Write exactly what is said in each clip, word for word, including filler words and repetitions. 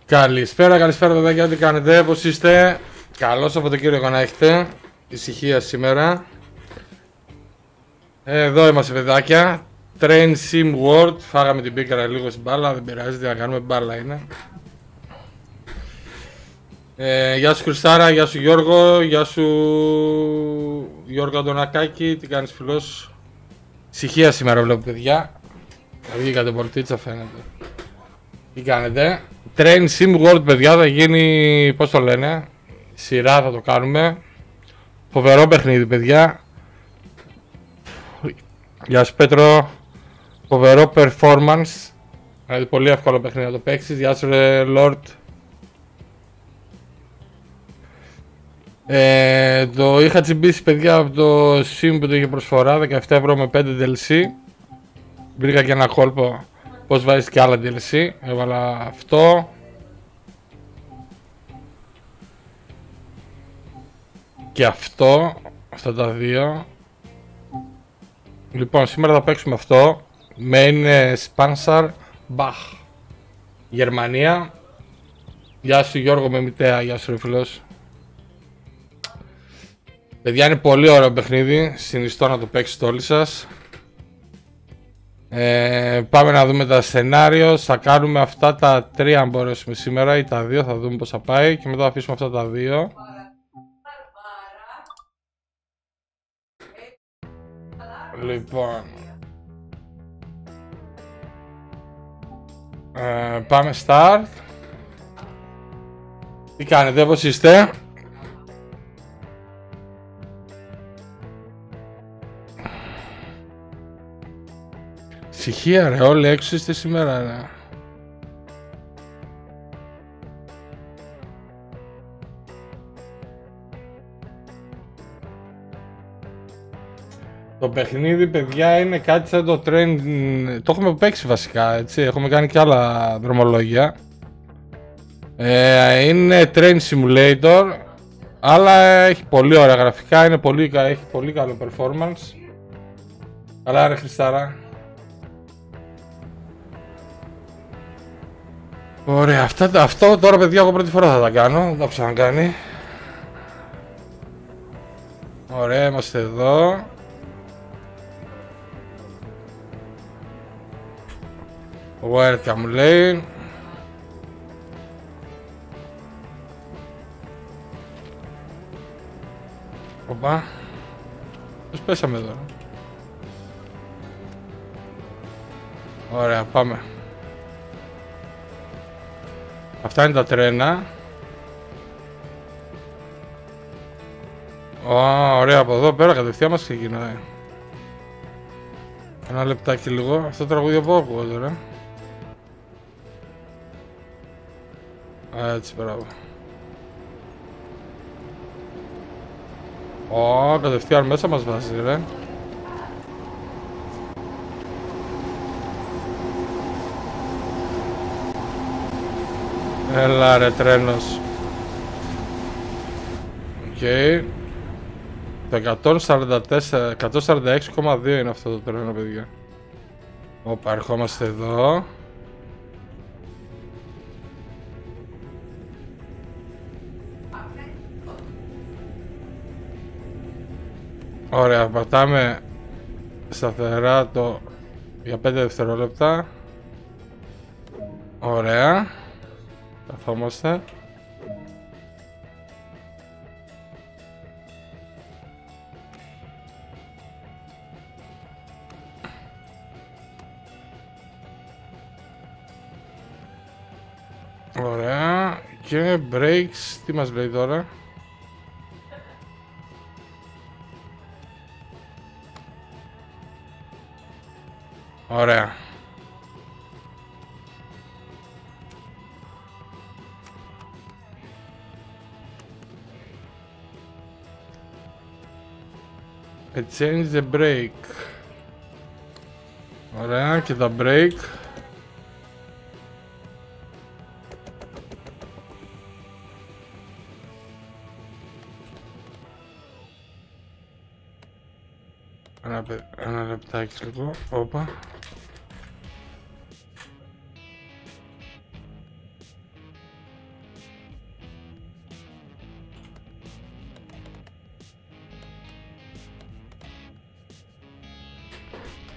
Καλησπέρα, καλησπέρα παιδάκια, τι κάνετε, πώς είστε? Καλό Σαββατοκύριακο να έχετε. Ησυχία σήμερα. Εδώ είμαστε παιδάκια. Train Sim World. Φάγαμε την πίκρα λίγο στην μπάλα, δεν πειράζει, τι να κάνουμε, μπάλα είναι. ε, Γεια σου Χριστάρα, γεια σου Γιώργο, γεια σου Γιώργο Αντωνακάκη, τι κάνεις φιλός? Ησυχία σήμερα βλέπω παιδιά. Βγήκατε πορτίτσα φαίνεται. Τι κάνετε? Train Sim World παιδιά, θα γίνει, πώς το λένε, σειρά θα το κάνουμε. Φοβερό παιχνίδι παιδιά. Γεια σου Πέτρο. Φοβερό performance. Δηλαδή πολύ εύκολο παιχνίδι να το παίξεις. Γεια σου ρε Lord. ε, Το είχα τσιμπήσει παιδιά από το Sim που το είχε προσφορά, δεκαεπτά ευρώ με πέντε ντι ελ σι. Βρήκα και ένα κόλπο πως βάζεις και άλλα ντι ελ σι. Έβαλα αυτό και αυτό, αυτά τα δύο. Λοιπόν, σήμερα θα παίξουμε αυτό. Main Sponsor Bach, Γερμανία. Γεια σου Γιώργο με μητέα, γεια σου ρε φίλος. Παιδιά είναι πολύ ωραίο παιχνίδι, συνιστώ να το παίξετε όλοι σας. ε, Πάμε να δούμε τα σενάριο. Θα κάνουμε αυτά τα τρία αν μπορέσουμε σήμερα, ή τα δύο, θα δούμε πως θα πάει. Και μετά θα αφήσουμε αυτά τα δύο. Λοιπόν, ε, πάμε start. Τι κάνετε, πώς είστε? Ησυχία ρε, όλοι έξω είστε σήμερα ρε. Το παιχνίδι παιδιά είναι κάτι σαν το train. Το έχουμε παίξει βασικά έτσι. Έχουμε κάνει και άλλα δρομολόγια. ε, Είναι train simulator, αλλά έχει πολύ ωραία γραφικά. Είναι πολύ, έχει πολύ καλό performance. Καλά ρε Χριστάρα. Ωραία, αυτά, αυτό τώρα παιδιά εγώ πρώτη φορά θα τα κάνω. Δεν το έχω ξανακάνει. Ωραία, είμαστε εδώ. Welcome λέει. Οπα. Πώς πέσαμε εδώ? Ωραία, πάμε. Αυτά είναι τα τρένα. Ω, ωραία, από εδώ πέρα κατευθείαν μας ξεκινάει. Ένα λεπτάκι λίγο. Αυτό το τραγούδι από ακούω τώρα. Έτσι, μπράβο. Ω, κατευθείαν μέσα μας βάζει ρε. Έλα ρε τρένος. Οκ. Okay. Το εκατόν σαράντα τέσσερα, εκατόν σαράντα έξι κόμμα δύο είναι αυτό το τρένο παιδιά. Όπα, ερχόμαστε εδώ. Ωραία, πατάμε σταθερά το για πέντε δευτερόλεπτα. Ωραία. Καθόμαστε. Ωραία. Και breaks, τι μας λέει τώρα? Ωραία. Change the break. Ωραία, και τα break. Ένα, ένα λεπτάκι λίγο. Όπα.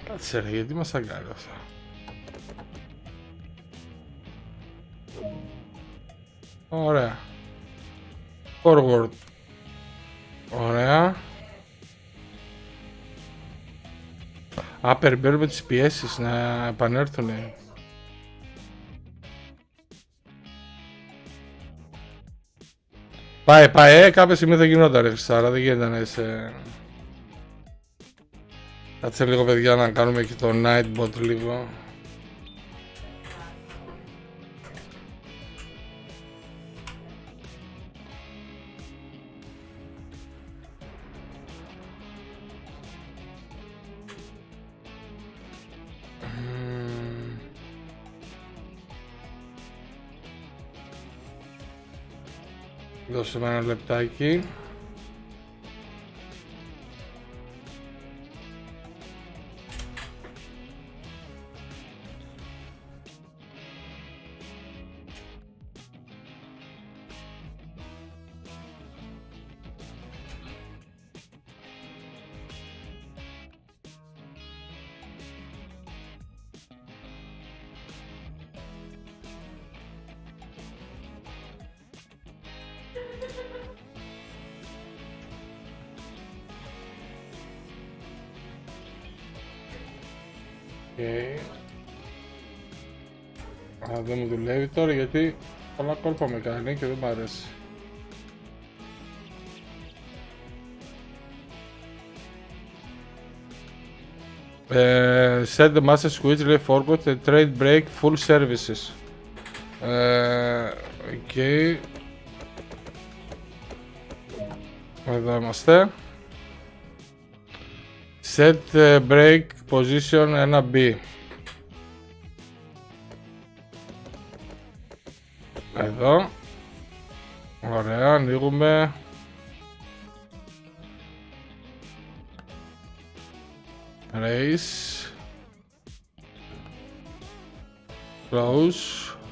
Κάτσε ρε, γιατί μας αγκάρει αυτά. Ωραία. Forward. Ωραία. Α, περιμένουμε τις πιέσεις να επανέλθουν. Πάει, πάει, ε, κάποια στιγμή θα γινόταν ρε Χρυσάρα, δεν γίνεται να είσαι... Κάτσε λίγο παιδιά να κάνουμε και το Nightbot λίγο. Δώσε με ένα λεπτάκι. Okay. Α, δεν μου δουλεύει τώρα γιατί πολλά κόλπα με κάνει και δεν μ' αρέσει. Uh, set the master switch, relay forward and trade break full services. Uh, okay. Εδώ είμαστε. Set uh, break position ένα B. Εδώ. Ωραία, ανοίγουμε. Race. Close.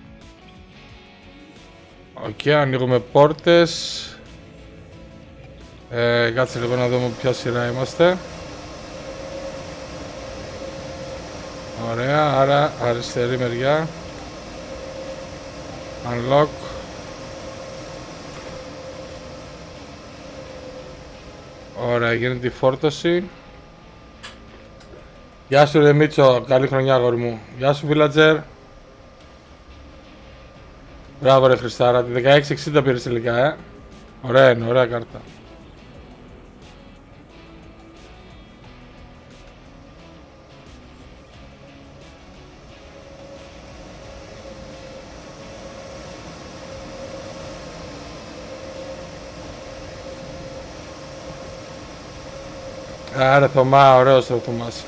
Οκ, okay, ανοίγουμε πόρτες. Ε, κάτσε λίγο να δούμε ποια σειρά είμαστε. Ωραία, άρα αριστερή μεριά. Unlock. Ωραία, γίνεται η φόρτωση. Γεια σου ρε Μίτσο, καλή χρονιά αγόρι μου. Γεια σου Villager. Μπράβο ρε Χριστάρα, τη δεκαέξι εξήντα πήρες τελικά, ε. Ωραία είναι, ωραία κάρτα. Άρα Θωμά, ωραίος ο Θωμάς.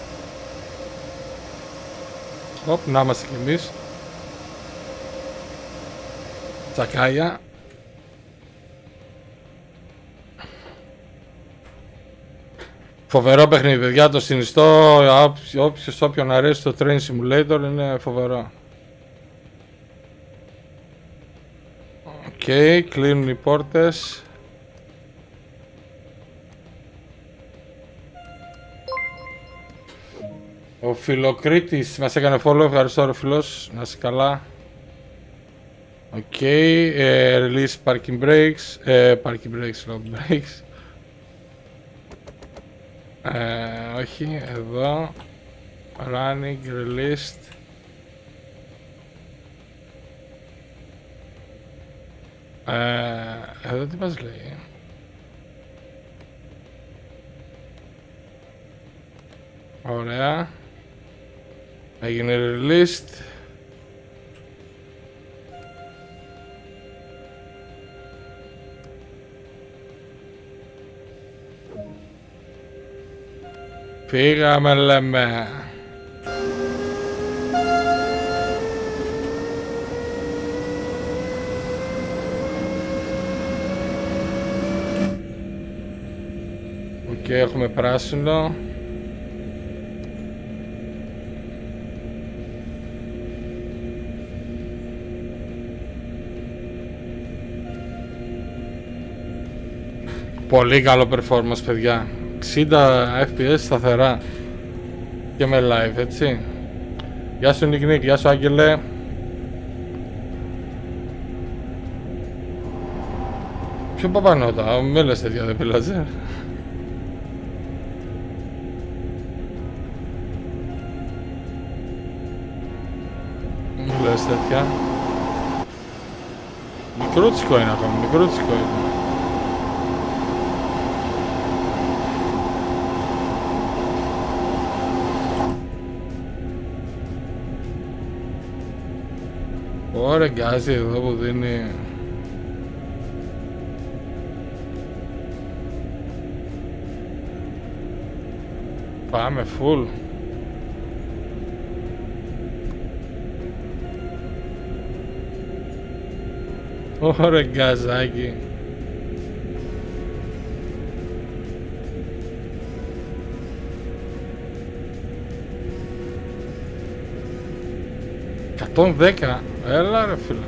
Οπ, να είμαστε κι εμείς. Τσακάγια. Φοβερό παιχνίδι, παιδιά, το συνιστώ. Όποιος όποιον αρέσει το Train Simulator είναι φοβερό. Οκ, okay, κλείνουν οι πόρτες. Ο Φιλοκρίτης μας έκανε follow, ευχαριστώ ρε φίλος, να είσαι καλά. Οκ, okay, uh, release parking brakes, uh, parking brakes, long brakes. Uh, όχι, εδώ, running, released. Uh, εδώ τι μας λέει. Ωραία. Έγινε released. Φύγαμε λέμε. Οκ, okay, έχουμε πράσινο. Πολύ καλό performance παιδιά, εξήντα F P S σταθερά. Και με live, έτσι. Γεια σου Νικ Νικ, γεια σου Άγγελε. Ποιο παπανότα, με λες τέτοια δεν πειλάζε. Μου λες τέτοια. Μικρούτσικο είναι ακόμα, μικρούτσικο είναι. Ωραία γκάζι εδώ που δίνει. Πάμε full. Ωραία γκαζάκι. εκατόν δέκα. Έλα ρε φίλε.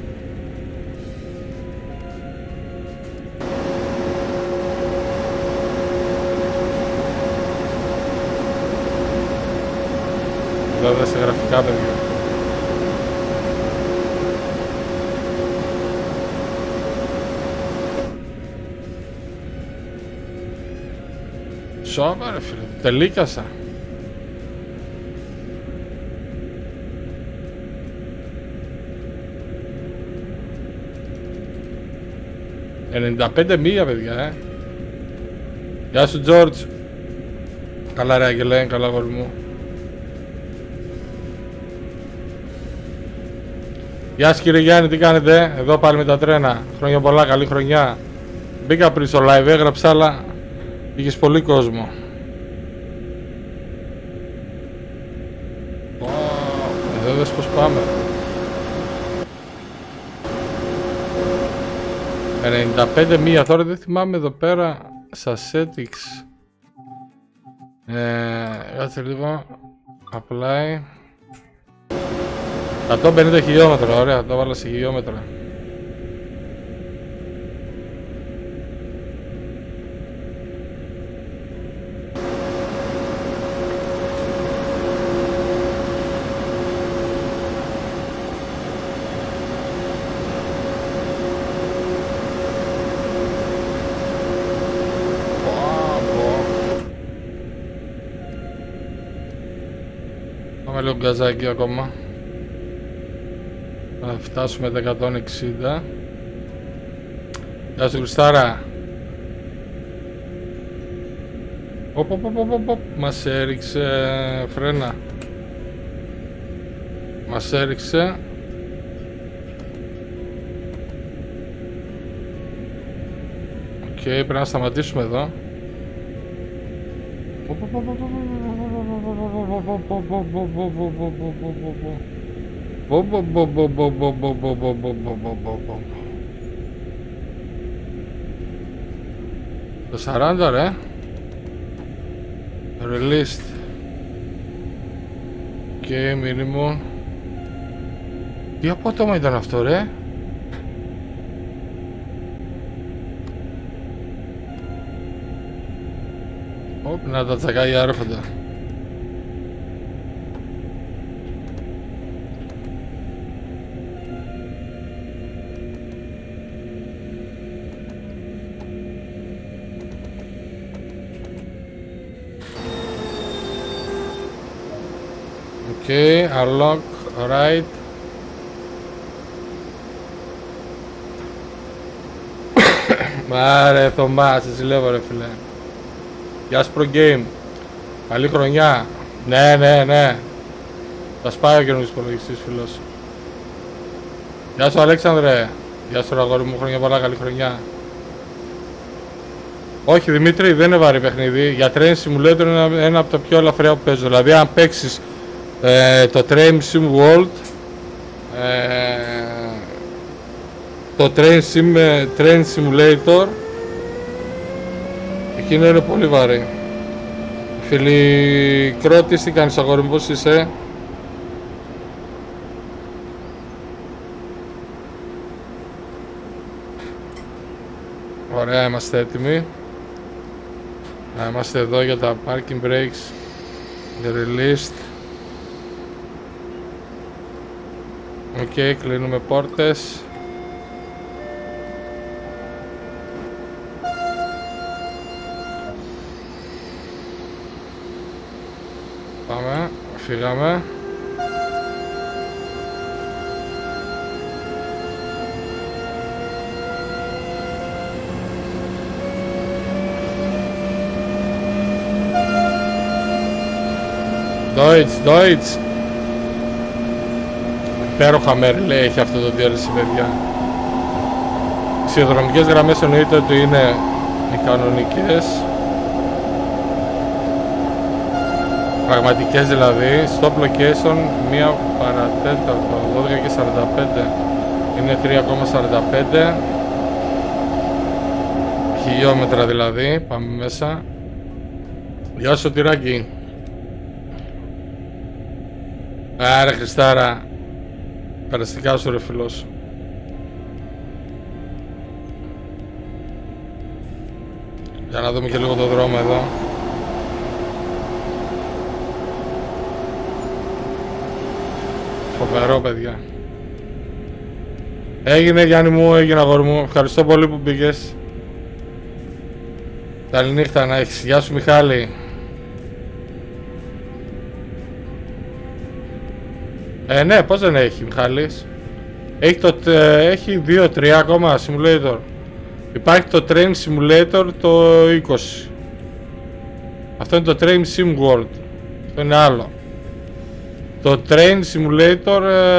Βέβαια σε γραφικά παιδιά. Σώμα ρε φίλε, τελίκασα. ενενήντα πέντε μίλια παιδιά, ε. Γεια σου Τζόρτζ. Καλά ρε Αγγελέ, καλά γόρι μου. Γεια σου κύριε Γιάννη, τι κάνετε? Εδώ πάλι με τα τρένα. Χρόνια πολλά, καλή χρονιά. Μπήκα πριν στο live, έγραψα, αλλά είχες πολύ κόσμο. Εδώ δες πως πάμε. ενενήντα πέντε μίλια, τώρα δεν θυμάμαι εδώ πέρα στα settings. Ε, κάτσε λίγο. Apply. εκατόν πενήντα χιλιόμετρα, ωραία, το βάλα σε χιλιόμετρα. Πάμε λίγο γκαζάκι ακόμα. Θα φτάσουμε τα εκατόν εξήντα. Γεια σου Χριστάρα. Οπ, οπ, οπ, οπ, οπ. Μας έριξε φρένα. Μας έριξε. Οκ, okay, πρέπει να σταματήσουμε εδώ. Το σαράντα ρε. Released. Και minimum. Τι απότομα ήταν αυτό ρε. Οπ, να τα τσακάγια έρχονται. Okay, unlock, alright. Μάρε Θωμά, σε ζηλεύω ρε φίλε. Γεια σου Pro Game. Καλή χρονιά. Ναι, ναι, ναι. Θα σπάει ο καινούργιος υπολογιστής φίλος. Γεια σου Αλέξανδρε. Γεια σου αγόρι μου, χρόνια πολλά, καλή χρονιά. Όχι Δημήτρη, δεν είναι βαρύ παιχνίδι. Για Train Simulator είναι ένα από τα πιο ελαφριά που παίζω. Δηλαδή αν παίξεις ε, το Train Sim World, ε, το Train, Sim, Train Simulator, εκείνο είναι πολύ βαρύ. Φίλοι Κρότης, τι κάνεις αγόρι μου, πώς είσαι? Ωραία, είμαστε έτοιμοι. Να είμαστε εδώ για τα parking brakes. Released. Οκ, okay, κλείνουμε πόρτες. Πάμε, φύγαμε. Deutsch, Deutsch. Υπέροχα μέρη λέει έχει αυτό το ντι ελ σι, παιδιά. Οι σιδηροδρομικές γραμμές εννοείται ότι είναι οι κανονικές. Πραγματικές δηλαδή. Stop location μία παρατέταρτο, δώδεκα και σαράντα πέντε. Είναι τρία κόμμα σαράντα πέντε χιλιόμετρα δηλαδή. Πάμε μέσα. Γεια σου Τυράκη. Άρα Χριστάρα. Περαστικά σου ρε φιλός. Για να δούμε και λίγο το δρόμο εδώ. Φοβερό παιδιά. Έγινε Γιάννη μου, έγινε αγόρι μου. Ευχαριστώ πολύ που πήγες. Καλή νύχτα να έχεις. Γεια σου Μιχάλη. Ε, ναι, πώς δεν έχει Μιχάλης. Έχει, το, έχει δύο τρία ακόμα simulator. Υπάρχει το Train Simulator το είκοσι. Αυτό είναι το Train Sim World. Αυτό είναι άλλο. Το Train Simulator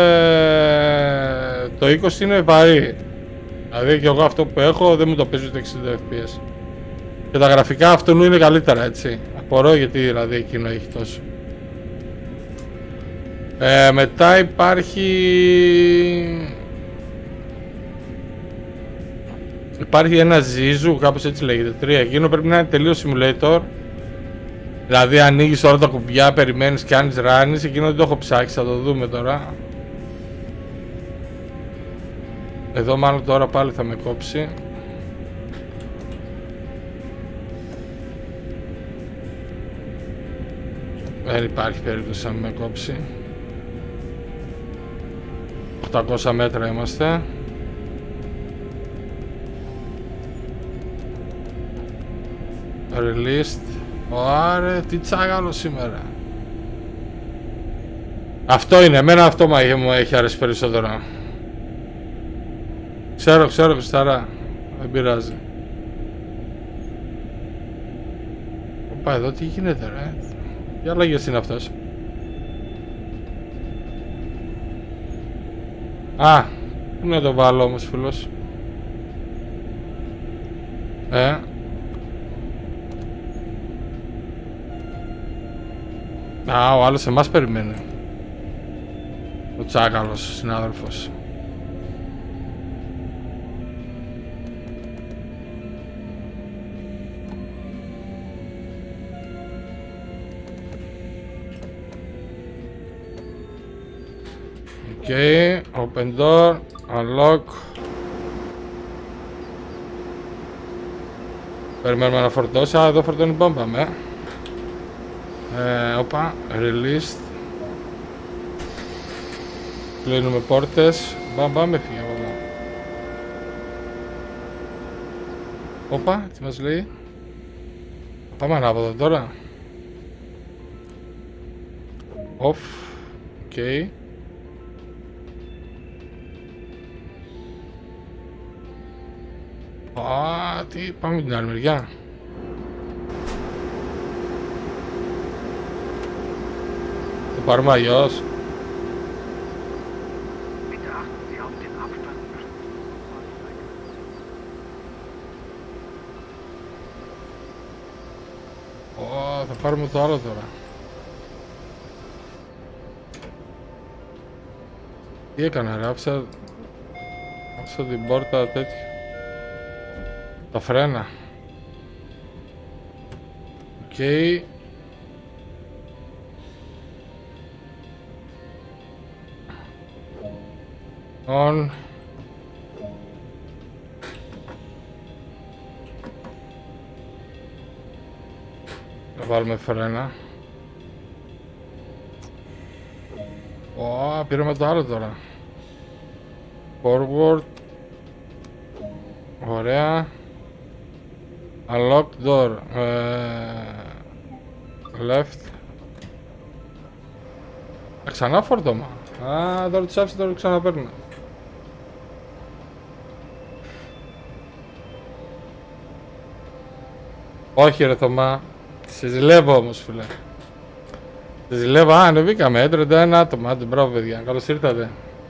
ε, το είκοσι είναι βαρύ. Δηλαδή και εγώ αυτό που έχω δεν μου το παίζει ούτε εξήντα φρέιμς περ σέκοντ. Και τα γραφικά αυτού είναι καλύτερα έτσι. Απορώ γιατί δηλαδή εκείνο έχει τόσο. Ε, μετά υπάρχει... Υπάρχει ένα Zizu, κάπως έτσι λέγεται, τρία. Εκείνο πρέπει να είναι τελείως simulator. Δηλαδή ανοίγεις όλα τα κουμπιά, περιμένεις και κάνεις runs. Εκείνο δεν το έχω ψάξει, θα το δούμε τώρα. Εδώ μάλλον τώρα πάλι θα με κόψει. Δεν υπάρχει περίπτωση να με κόψει. οκτακόσια μέτρα είμαστε. Released. Ωραία, τι τσάγαλο σήμερα. Αυτό είναι, εμένα αυτό μου έχει αρέσει περισσότερο. Ξέρω, ξέρω Χριστάρα. Δεν πειράζει. Οπα, εδώ τι γίνεται ρε. Τι αλλαγές είναι αυτός. Α, πού να το βάλω όμως φίλος. Ε. Α, ο άλλος εμάς περιμένει. Ο τσάκαλος συνάδελφος. Okay, open door, unlock. Περιμένουμε να φορτώσει. Α, εδώ φορτώνει μπόμπα με. Ε, όπα, released. Κλείνουμε πόρτες. Μπαμ, μπαμ, έφυγε από εδώ. Όπα, τι μας λέει. Πάμε ανάποδα τώρα. Off. Okay. Α, τι, πάμε την άλλη μεριά. Το πάρουμε αλλιώς. Ω, θα πάρουμε το άλλο τώρα. Τι έκανα ρε, άφησα... άφησα την πόρτα τέτοια. Τα φρένα. Οκ. Okay. On. Θα βάλουμε φρένα. Ω, πήραμε το άλλο τώρα. Forward. Ωραία. Unlock door. Ε, left. Ε, ξανά φόρτωμα. Α, τώρα τους άφησε, τώρα το ξαναπαίρνω. Όχι ρε Θωμά. Σε ζηλεύω όμως φίλε. Σε ζηλεύω. Α, ανεβήκαμε. τριάντα ένα άτομα. Άντε, μπράβο παιδιά. Καλώς ήρθατε.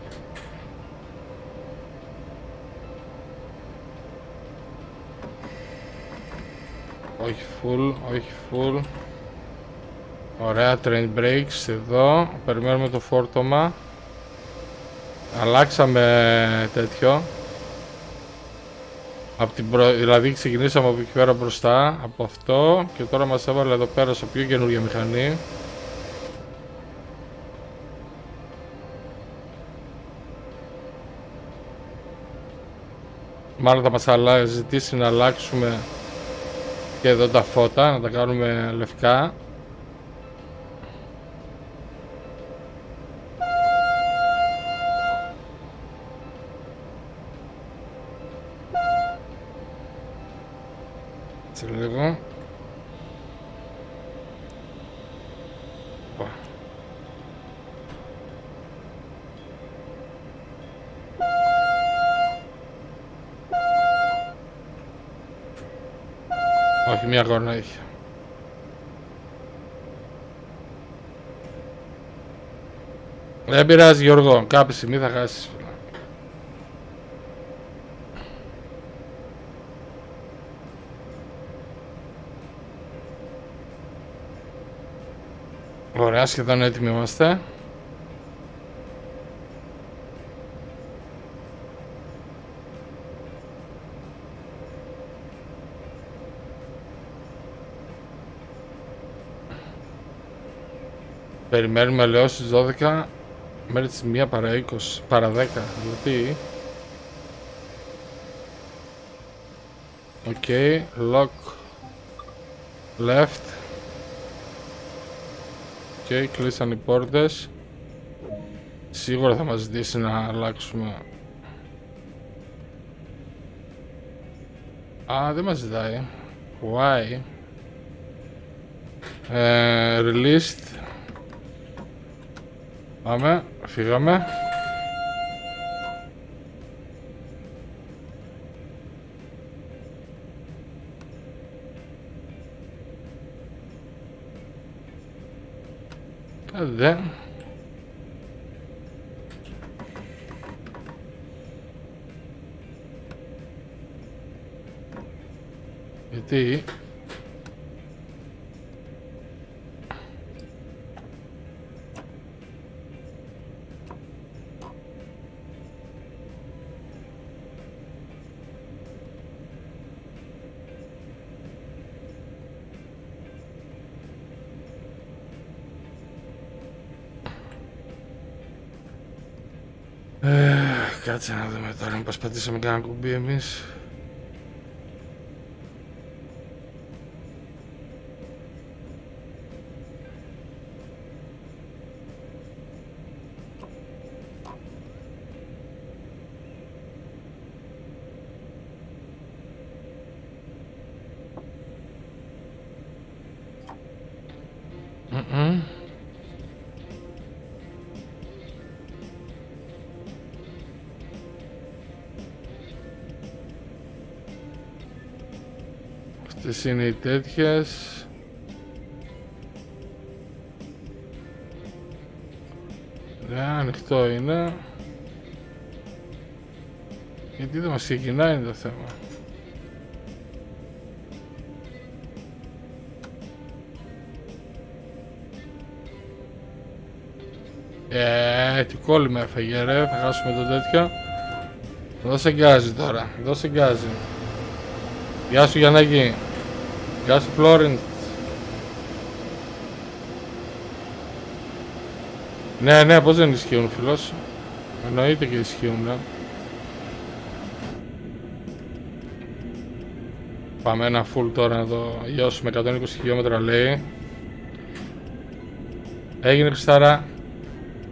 Όχι full, όχι full. Ωραία, train brakes εδώ. Περιμένουμε το φόρτωμα. Αλλάξαμε τέτοιο. Από την προ... Δηλαδή ξεκινήσαμε από εκεί πέρα μπροστά. Από αυτό. Και τώρα μας έβαλε εδώ πέρα σε πιο καινούργια μηχανή. Μάλλον θα μας αλλα... ζητήσει να αλλάξουμε και εδώ τα φώτα, να τα κάνουμε λευκά. Σε λίγο. Όχι, μία κόρνα έχει. Δεν πειράζει Γιώργο, κάποια στιγμή θα χάσεις. Ωραία, σχεδόν έτοιμοι είμαστε. Περιμένουμε λέω στις δώδεκα μέχρι τις μία παρά είκοσι, παρά δέκα, γιατί... Οκ, okay, lock left. Οκ, okay, κλείσαν οι πόρτες. Σίγουρα θα μας ζητήσει να αλλάξουμε. Α, δεν μας ζητάει. Why? Ε, released. Πάμε, φύγαμε. Ε, δε. Γιατί... Κάτσε να δούμε τώρα, μήπως πατήσαμε κανένα κουμπί εμείς. Mm-mm. Αυτές είναι οι τέτοιες. Ναι, ανοιχτό είναι. Γιατί δεν μας ξεκινάει είναι το θέμα. Ε, τι κόλλημα έφαγε ρε, θα χάσουμε το τέτοιο. Δώσε γκάζι τώρα, δώσε γκάζι. Γεια σου Γιαννάκη. Γεια σου Φλόρεντ. Ναι, ναι, πώς δεν ισχύουν φίλος. Εννοείται και ισχύουν, ναι. Πάμε ένα full τώρα να το γιώσουμε. εκατόν είκοσι χιλιόμετρα λέει. Έγινε Χριστάρα.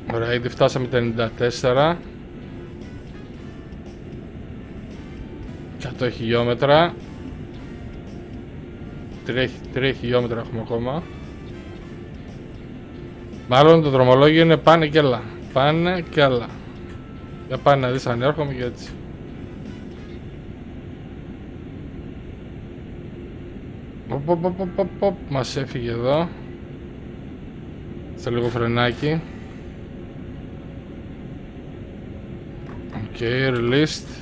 Ωραία, ήδη φτάσαμε τα ενενήντα τέσσερα. εκατό χιλιόμετρα. τρία χιλιόμετρα έχουμε ακόμα. Μάλλον το δρομολόγιο είναι πάνε και έλα. Πάνε και έλα. Για πάνε να δεις αν έρχομαι και έτσι. Οπ, οπ, οπ, οπ, οπ, μας έφυγε εδώ. Σε λίγο φρενάκι. Οκ, okay, released.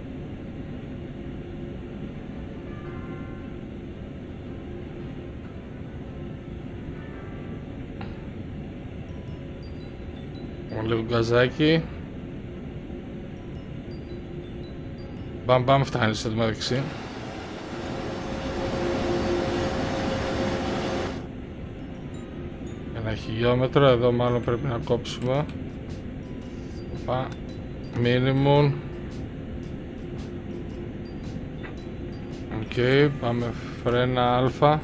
Λίγο γκαζάκι. Μπαμ μπαμ φτάνει στο μεταξύ. Ένα χιλιόμετρο, εδώ μάλλον πρέπει να κόψουμε. Πα, minimum. Οκ, okay, πάμε φρένα αλφα.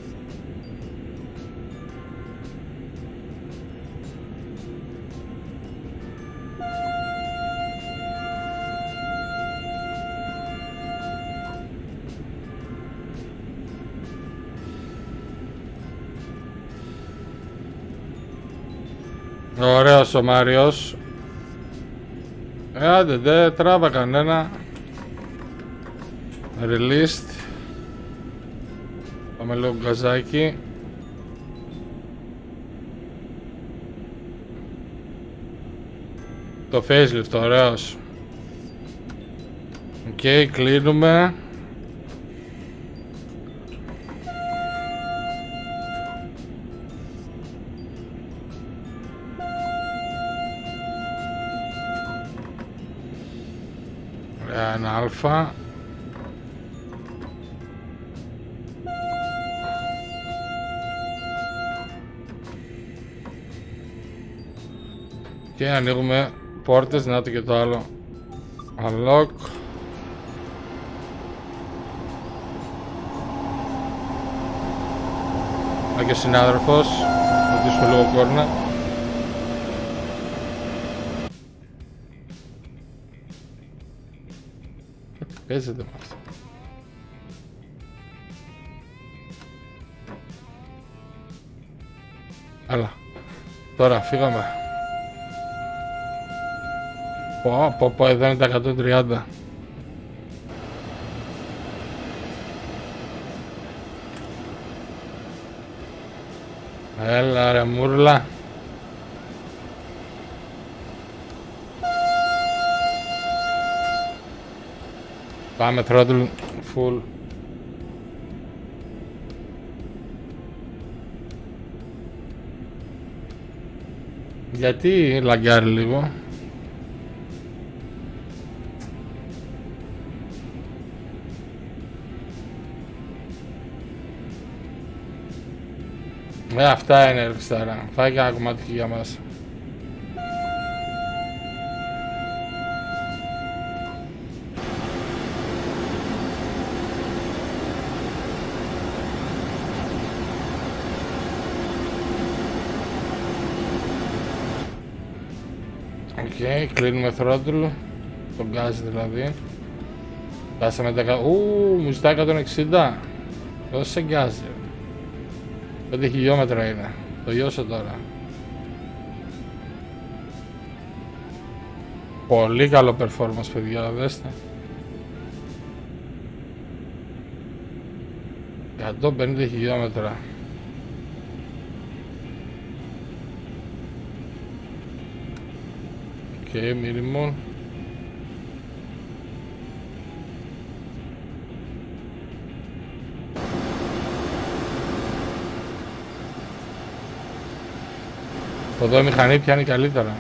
Ωραίος ο Μάριος. Ε, άντε, δεν τράβα κανένα. Released. Πάμε λίγο γκαζάκι. Το facelift, ωραίος. Οκ, okay, κλείνουμε. Ένα αλφα. Και ανοίγουμε πόρτες, να το και το άλλο. Unlock. Να και ο συνάδελφος. Θα δίσουμε λίγο κόρνα. Παίζεται με αυτό. Άλλα. Τώρα φύγαμε. Πω πω πω, εδώ είναι τα εκατόν τριάντα. Έλα ρε μούρλα. Πάμε throttle full. Γιατί λαγκάρει λίγο. Ε, αυτά είναι ρευστάρα. Φάει και ένα κομμάτι για μας. Οκ, okay, κλείνουμε throttle. Το gas δηλαδή. Φτάσαμε τα... Ου, μου ζητάει εκατόν εξήντα. Δώσε gas. πέντε χιλιόμετρα είναι. Το λιώσω τώρα. Πολύ καλό performance, παιδιά, δέστε. εκατόν πενήντα χιλιόμετρα. Οκ, okay, minimum. Εδώ η μηχανή πιάνει καλύτερα.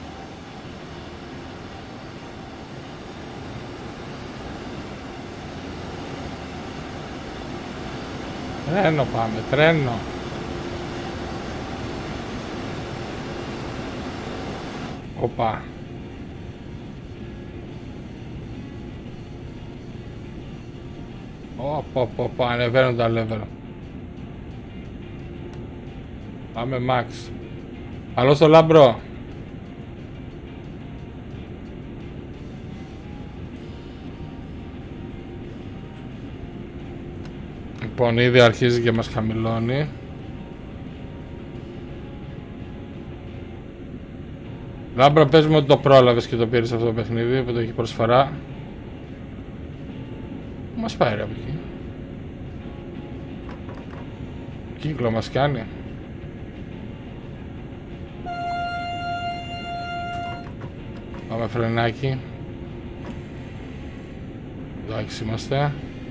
Τρένο πάμε, τρένο. Οπα. Οπα, οπα, οπα, ανεβαίνουν τα level. Πάμε max. Καλό στο λάμπρο. Λοιπόν, ήδη αρχίζει και μας χαμηλώνει. Λάμπρα, πες μου ότι το πρόλαβες και το πήρες αυτό το παιχνίδι που το έχει προσφορά. Μας πάει ρε από εκεί. Κύκλο μας κάνει. Πάμε φρενάκι. Εντάξει είμαστε.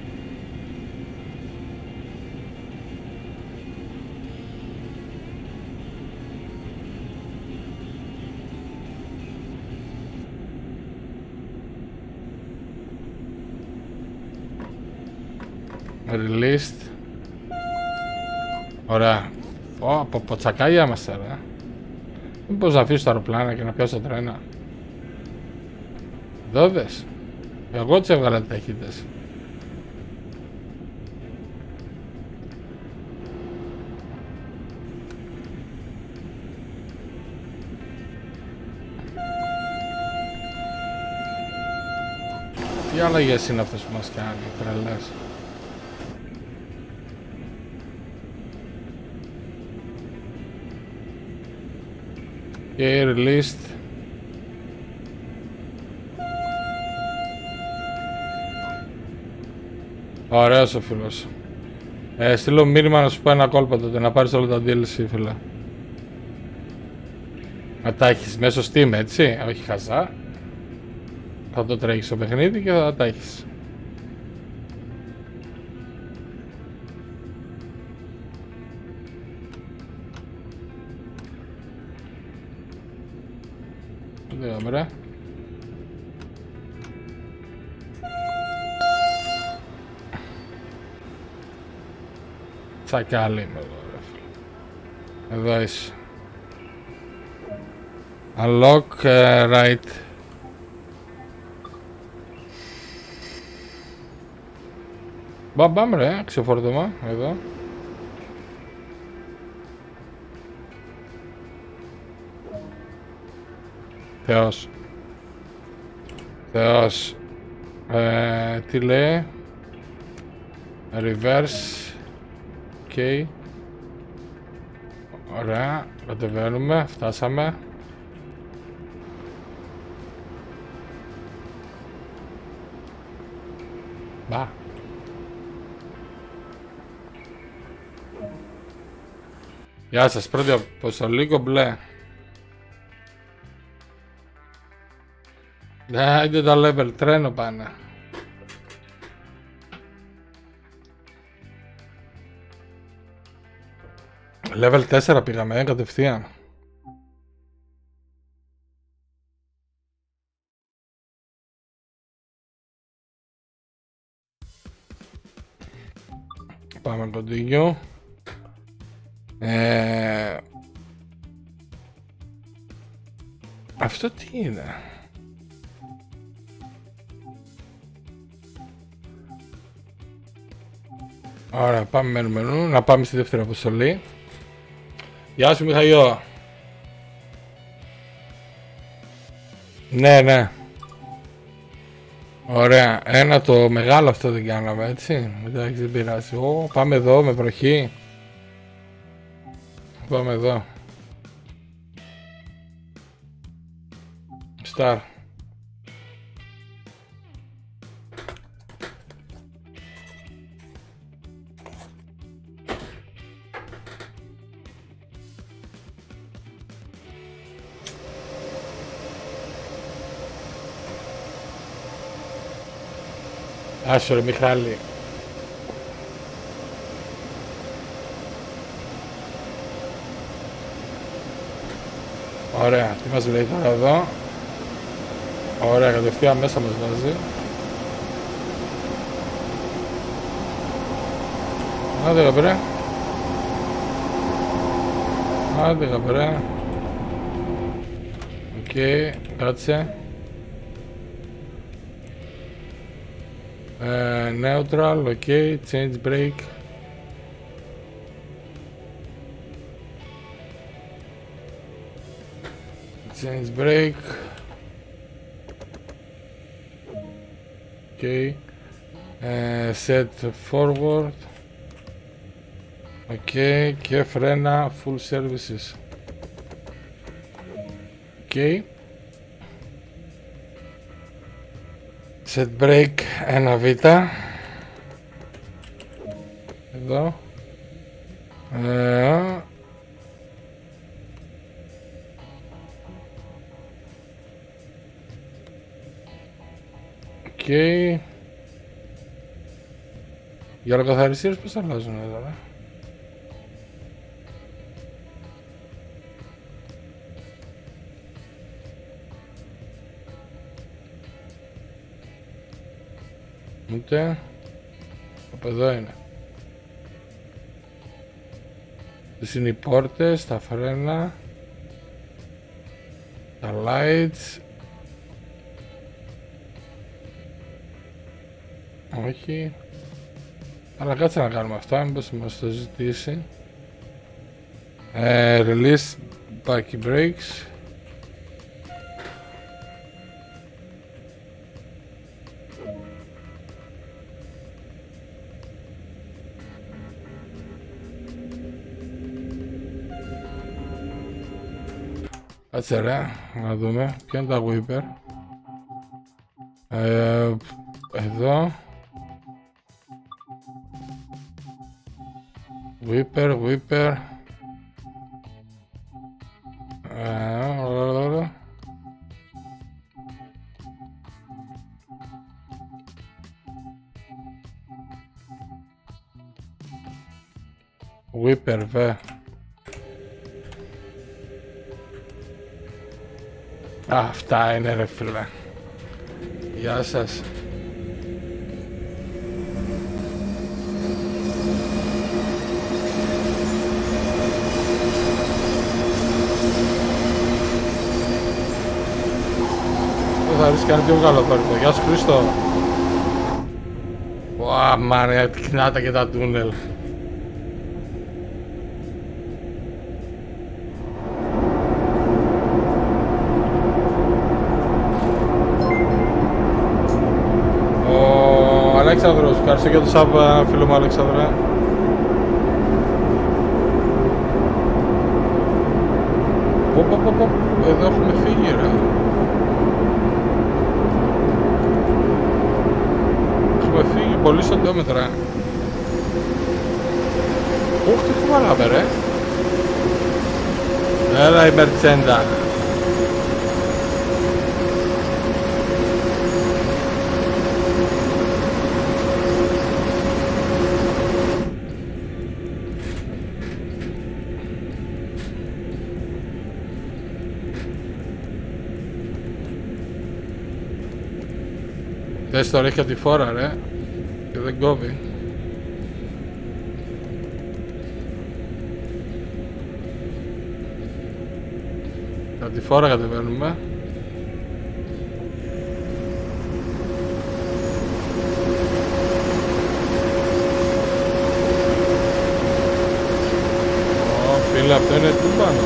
Released. Ωραία. Ω, από ποτσακάγια είμαστε ρε. Μήπως να αφήσω τα αεροπλάνα και να πιάσω τρένα. Εδώ δες. Εγώ τις έβγαλα τις ταχύτητες. Τι αλλαγές είναι αυτές που μας κάνει, τρελές. Και released. Ωραίος ο φίλος. Ε, στείλω μήνυμα να σου πω ένα κόλπο τότε, να πάρεις όλα τα ντι ελ σι, φίλε. Να τα έχεις μέσω Steam, έτσι, όχι χαζά. Θα το τρέχεις στο παιχνίδι και θα τα έχεις. Δεν ωραία. Τσακάλι είμαι εδώ ρε φίλε. Εδώ είσαι. Unlock uh, right. Μπαμπαμ ρε, ξεφόρτωμα, εδώ. Θεός. Θεός. Ε, τι λέει. Reverse. Οκ. Okay. Ωραία, κατεβαίνουμε, φτάσαμε. Μπα. Γεια σας, πρώτη αποστολή κομπλέ. Ναι, είναι τα level, τρένο πάνε. Level τέσσερα πήγαμε, ε, κατευθείαν. Πάμε continue. Ε... Αυτό τι είναι? Ωραία, πάμε μενού μενού, να πάμε στη δεύτερη αποστολή. Γεια σου Μιχαηλό. Ναι, ναι. Ωραία, ένα το μεγάλο αυτό δεν κάναμε, έτσι. Εντάξει, δεν πειράζει. Ω, πάμε εδώ με βροχή. Πάμε εδώ. Star. Άσο ρε Μιχάλη. Ωραία, τι μας λέει τώρα εδώ? Ωραία, κατευθείαν μέσα μας βάζει. Άντε γαμπρέ. Άντε γαμπρέ. Οκ, κάτσε. Uh, neutral, ok, change brake. Change brake. Ok. Uh, set forward. Οκ, okay, και φρένα full services. Οκ. Okay. Set brake ένα β. Εδώ. Ε, Οκ. Okay. Για λογοθαριστήρες πώς θα αλλάζουν εδώ, ε? Ούτε. Από εδώ είναι. Τους είναι οι πόρτες, τα φρένα, τα lights. Όχι. Αλλά κάτσε να κάνουμε αυτά, μήπως μας το ζητήσει. Ε, release backy brakes. Κάτσε ρε, να δούμε ποια είναι τα Wiper. Ε, εδώ. Wiper, Wiper. Ε, Wiper, βε. Αυτά είναι ρε φίλε. Γεια σας. Θα ρίξει κάνει πιο καλό πέρκο. Γεια σου Χρήστο. Ωα μάρια, τυκνάτα και τα τούνελ. Αλέξανδρος, ευχαριστώ για το sub, φίλο μου Αλέξανδρε. Πω πω πω πω, εδώ έχουμε φύγει ρε. Έχουμε φύγει πολύ σοντόμετρα. Ωχ, τι κουβαλάμε ρε. Έλα η Μερτσέντα. Δες τώρα έχει τη φόρα ρε και δεν κόβει. Από τη φόρα κατεβαίνουμε. Ω φίλε, αυτό είναι τούμπανο.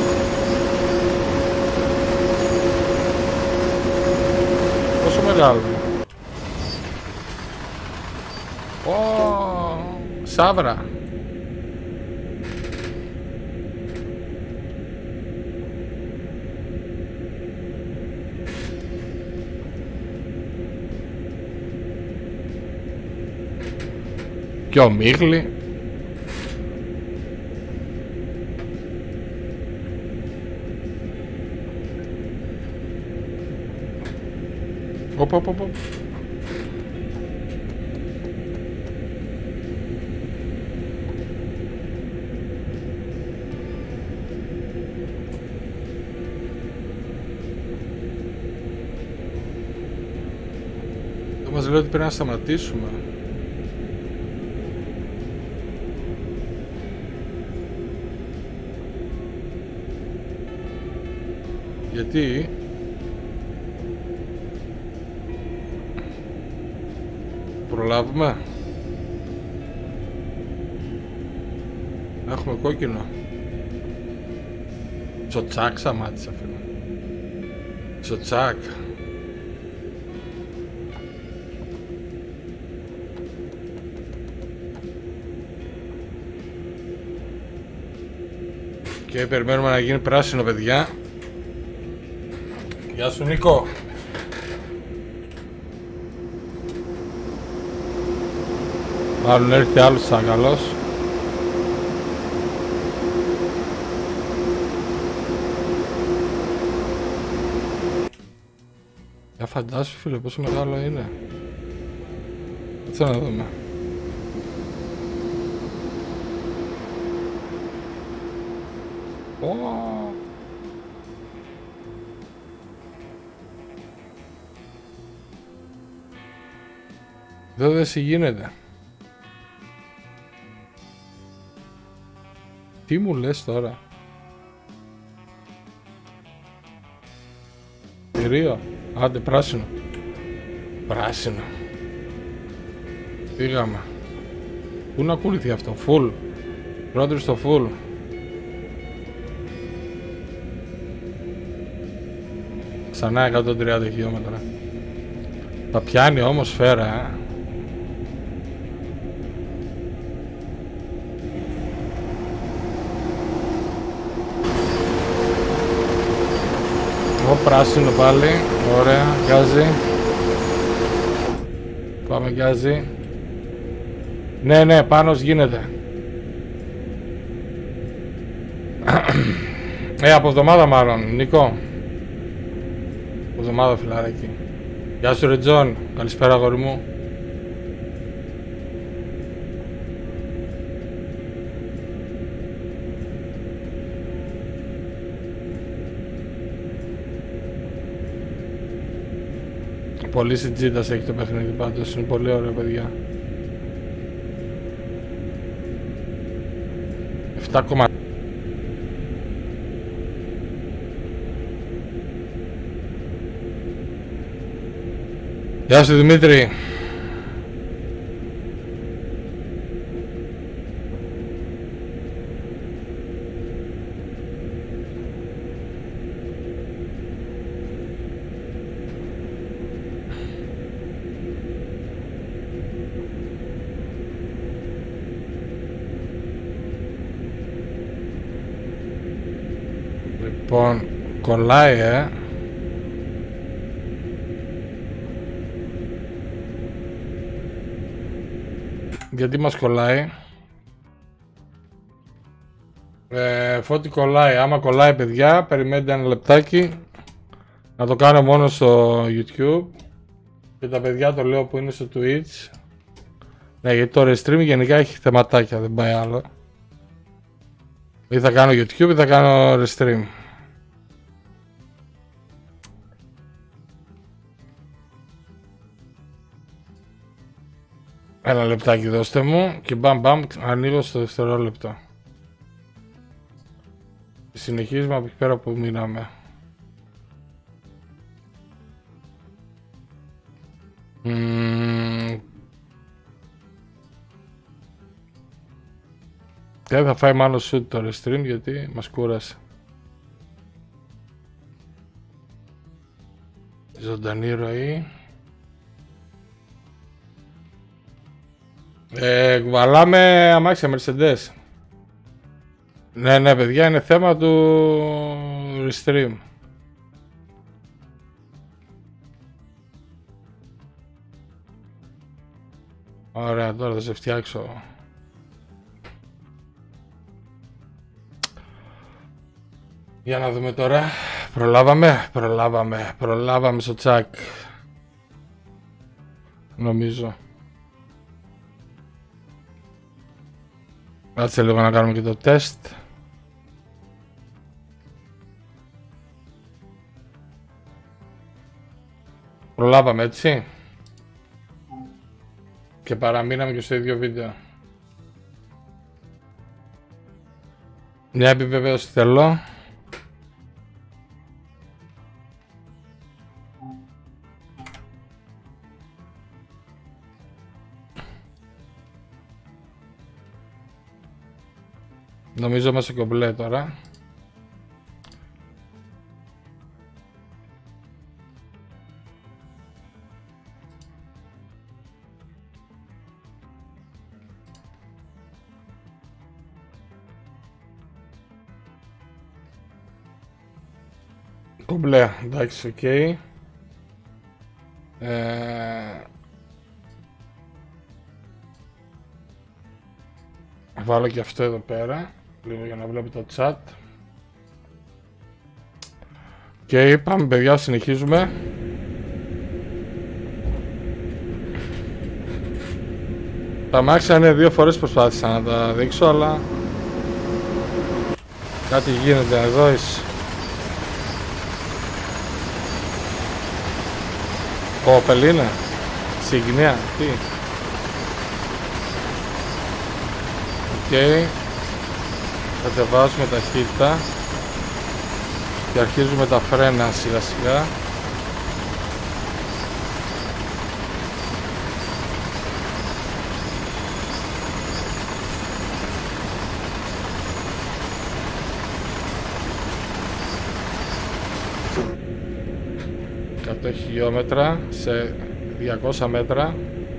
Πόσο μεγάλο. Ω, σαύρα. Και ο Μίγλη. Οπ, οπ, οπ. Δεν μας λέει ότι πρέπει να σταματήσουμε. Γιατί προλάβουμε. Έχουμε κόκκινο. Τσοτσάκ σταμάτησα φίλε. Τσοτσάκ. Και περιμένουμε να γίνει πράσινο, παιδιά. Γεια σου, Νίκο. Μάλλον έρχεται άλλος τσακαλός. Για φαντάσου, φίλε, πόσο μεγάλο είναι. Θέλω να δούμε. Oh. Εδώ δεν συγκίνεται. Τι μου λες τώρα? Θηρίο. Άντε, πράσινο. Πράσινο. Πήγαμε. Πού να ακολουθεί αυτό? Full. Πρώτη στο full. Ξανά εκατόν τριάντα χιλιόμετρα. Θα πιάνει όμως σφαίρα, ε. Ο πράσινο πάλι. Ωραία. Γκάζι. Πάμε γκάζι. Ναι, ναι, Πάνος γίνεται. Ε, από εβδομάδα μάλλον, Νίκο. Από εβδομάδα, φιλαράκι. Γεια σου, Ρετζόν. Καλησπέρα, αγόρι μου. Πολύ συντζίτας έχει το παιχνίδι πάντως. Είναι πολύ ωραίο, παιδιά. επτά κόμμα. Γεια σου, Δημήτρη. Λοιπόν, κολλάει, ε. Γιατί μας κολλάει? Ε, Φώτη, κολλάει. Άμα κολλάει, παιδιά, περιμένετε ένα λεπτάκι. Να το κάνω μόνο στο YouTube. Και τα παιδιά το λέω που είναι στο Twitch. Ναι, γιατί το restream γενικά έχει θεματάκια, δεν πάει άλλο. Ή θα κάνω YouTube ή θα κάνω restream. Ένα λεπτάκι δώστε μου και μπαμ μπαμ ανοίγω στο δευτερόλεπτο. Συνεχίζουμε από εκεί πέρα που μείναμε. Mm. Δεν θα φάει μάλλον shoot το restream γιατί μας κούρασε. Ζωντανή ροή. Ε, κουβαλάμε αμάξια Mercedes. Ναι, ναι, παιδιά, είναι θέμα του restream. Ωραία, τώρα θα σε φτιάξω. Για να δούμε τώρα. Προλάβαμε, προλάβαμε, προλάβαμε στο τσακ. Νομίζω. Κάτσε λίγο να κάνουμε και το τεστ. Προλάβαμε, έτσι. Και παραμείναμε και στο ίδιο βίντεο. Μια επιβεβαίωση θέλω. Νομίζω μέσα κομπλέ τώρα. Κομπλέ, εντάξει, οκ. Okay. Ε... Βάλω και αυτό εδώ πέρα, λίγο για να βλέπω το chat. Και okay, πάμε παιδιά, συνεχίζουμε. Τα αμάξια είναι δύο φορές προσπάθησα να τα δείξω, αλλά κάτι γίνεται εδώ. Είσαι. Ο Πελίνα, συγκινία, τι. Οκ, okay. Κατεβάζουμε ταχύτητα και αρχίζουμε τα φρένα σιγά σιγά. εκατό χιλιόμετρα σε διακόσια μέτρα.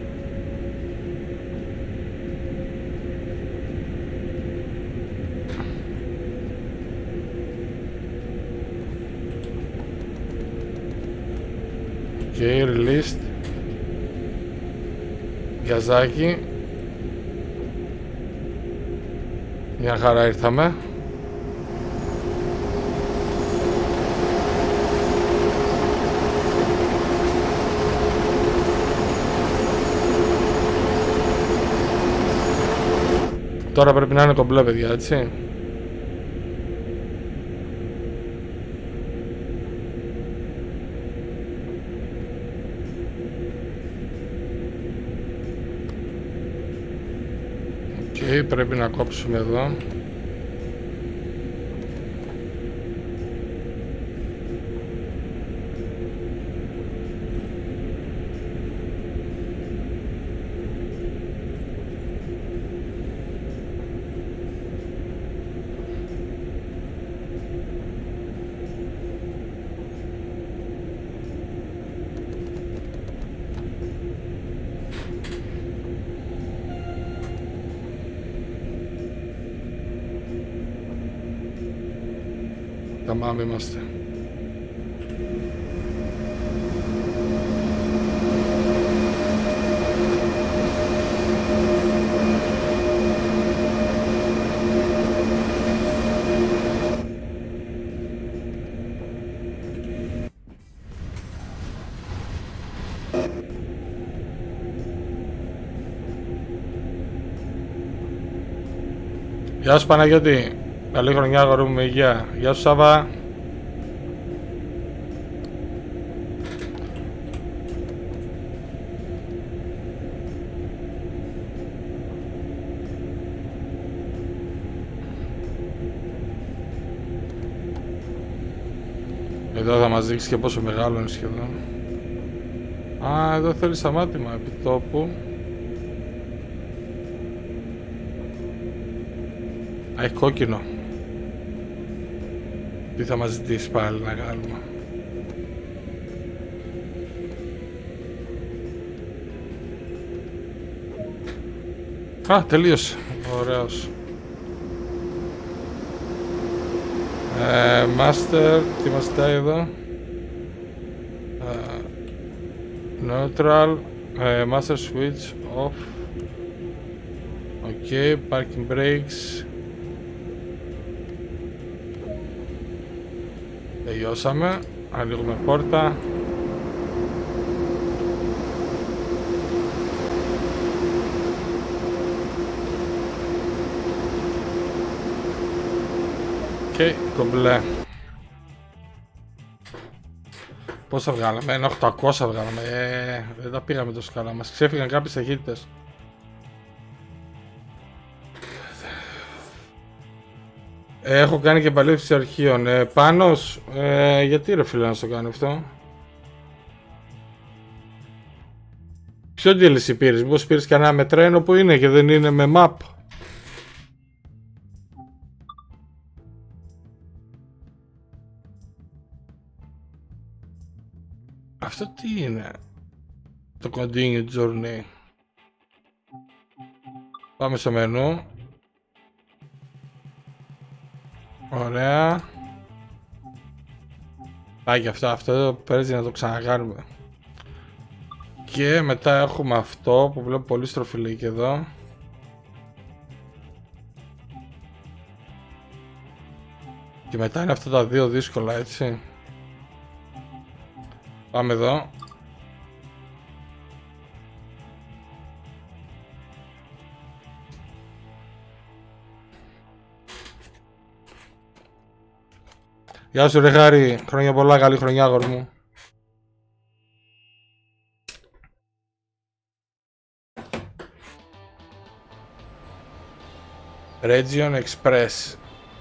Και released. Γκαζάκι. Μια χαρά ήρθαμε. Τώρα πρέπει να είναι κομπλέ παιδιά, έτσι. Okay, πρέπει να κόψουμε εδώ. Tamam είμαστε. Γεια σου Παναγιώτη. Καλή χρονιά αγόρι μου, με υγεία. Γεια σου Σάβα. Εδώ θα μας δείξει και πόσο μεγάλο είναι σχεδόν. Α, εδώ θέλει σταμάτημα επί τόπου. Α, έχει κόκκινο. Τι θα μας ζητήσει πάλι να κάνουμε. Α, τελείωσε. Ωραίος. Ε, master, τι μας ζητάει εδώ. Ε, neutral, ε, master switch off. Ok, parking brakes. Τελειώσαμε. Ανοίγουμε πόρτα. Και κομπλέ. Πόσα βγάλαμε, ένα οκτακόσια βγάλαμε, ε, δεν τα πήγαμε τόσο καλά, μας ξέφυγαν κάποιες ταχύτητες. Έχω κάνει και επαλήθευση αρχείων. Ε, Πάνος, ε, γιατί ρε φίλε να στο κάνω αυτό. Ποιο ντι ελ σι πήρες, μήπως πήρες κανένα με τρένο που είναι και δεν είναι με map. Αυτό τι είναι, το continue journey. Πάμε στο μενού. Ωραία. Πάει και αυτό, αυτό παίζει να το ξανακάνουμε. Και μετά έχουμε αυτό που βλέπω πολύ στροφιλίκι εδώ. Και μετά είναι αυτά τα δύο δύσκολα, έτσι. Πάμε εδώ. Γεια σου ρε Χάρη, χρόνια πολλά, καλή χρονιά αγόρι μου. Region Express.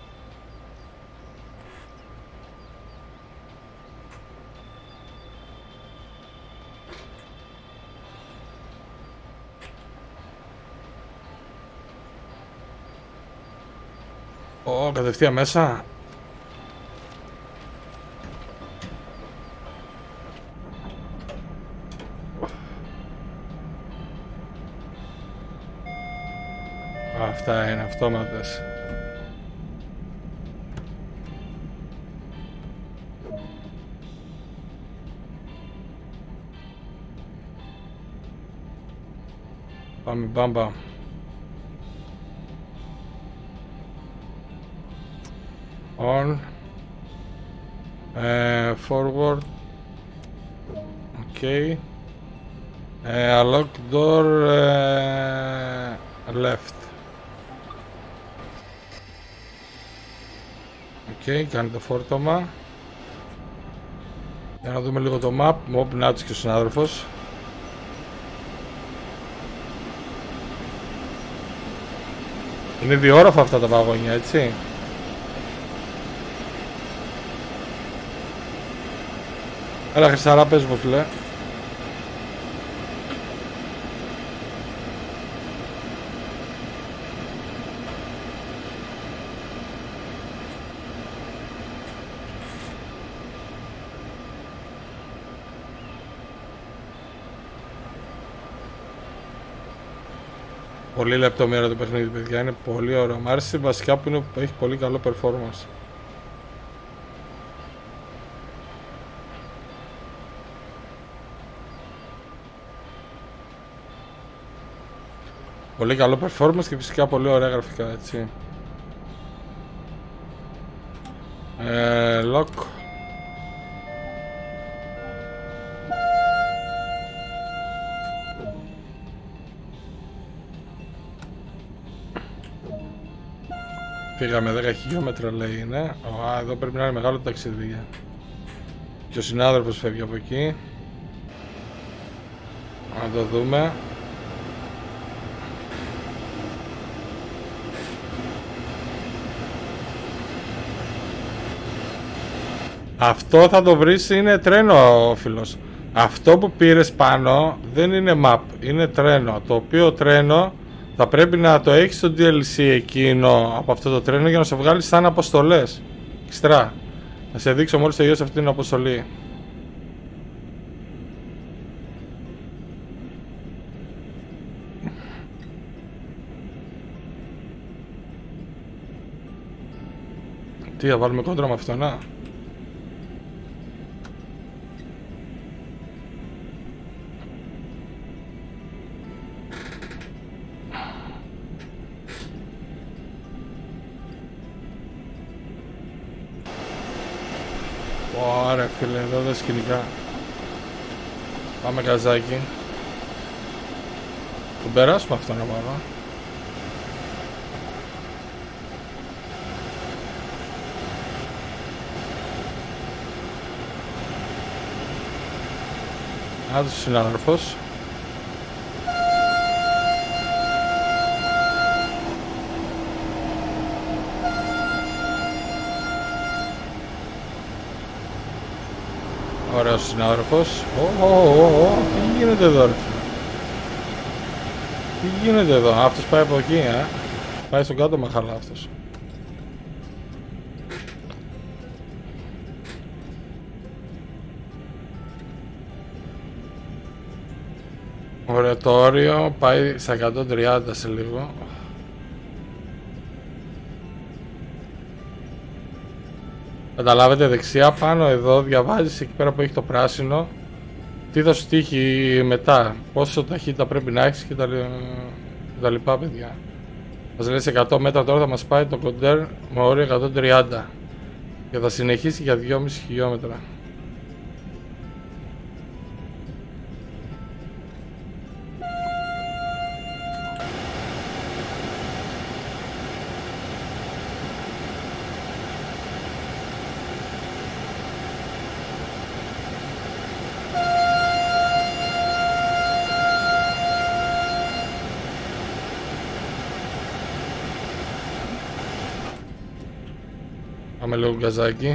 Ω, κατευθείαν μέσα. Αυτά είναι αυτόματες. Πάμε μπάμπα. On. Uh, forward. Okay. Uh, lock door uh, left. Οκ, okay, κάνει το φόρτωμα. Για να δούμε λίγο το map. Μοπ, νάτος και ο συνάδελφος. Είναι διόροφα αυτά τα βαγόνια, έτσι. Έλα Χρισταρά, πες μου φίλε. Πολύ λεπτομέρεια το παιχνίδι, παιδιά, είναι πολύ ωραίο. Μ' άρεσε βασικά που, είναι, που έχει πολύ καλό performance. Πολύ καλό performance και φυσικά πολύ ωραία γραφικά, έτσι. Ε, lock. Πήγαμε δέκα χιλιόμετρα λέει είναι. Α, εδώ πρέπει να είναι μεγάλο το ταξίδι. Και ο συνάδελφος φεύγει από εκεί. Να το δούμε. Αυτό θα το βρεις, είναι τρένο φίλος. Αυτό που πήρες πάνω δεν είναι map, είναι τρένο. Το οποίο τρένο θα πρέπει να το έχεις στο ντι ελ σι εκείνο από αυτό το τρένο για να σε βγάλει σαν αποστολές. Εξτρά. Θα σε δείξω μόλις τελειώσει αυτή την αποστολή. Τι θα βάλουμε κόντρα με αυτό, να. Ωραία φίλε, εδώ δεν σκηνικά. Πάμε καζάκι. Τον περάσουμε αυτό να πάμε. Άντως ο συνάδελφος. Ωραίος συνάδελφος. Ω, ω, ω, ω, τι γίνεται εδώ ρε φίλε. Τι γίνεται εδώ, αυτός πάει από εκεί, ε. Πάει στον κάτω μαχαλά αυτός. Ωραία, το όριο πάει στα εκατόν τριάντα σε λίγο. Καταλάβετε, δεξιά πάνω εδώ διαβάζεις εκεί πέρα που έχει το πράσινο τι θα σου τύχει μετά, πόσο ταχύτητα πρέπει να έχεις και τα, και τα λοιπά, παιδιά. Μας λέει σε εκατό μέτρα τώρα θα μας πάει το κοντέρ με όριο εκατόν τριάντα και θα συνεχίσει για δυόμισι χιλιόμετρα. Πάμε λίγο γκαζάκι.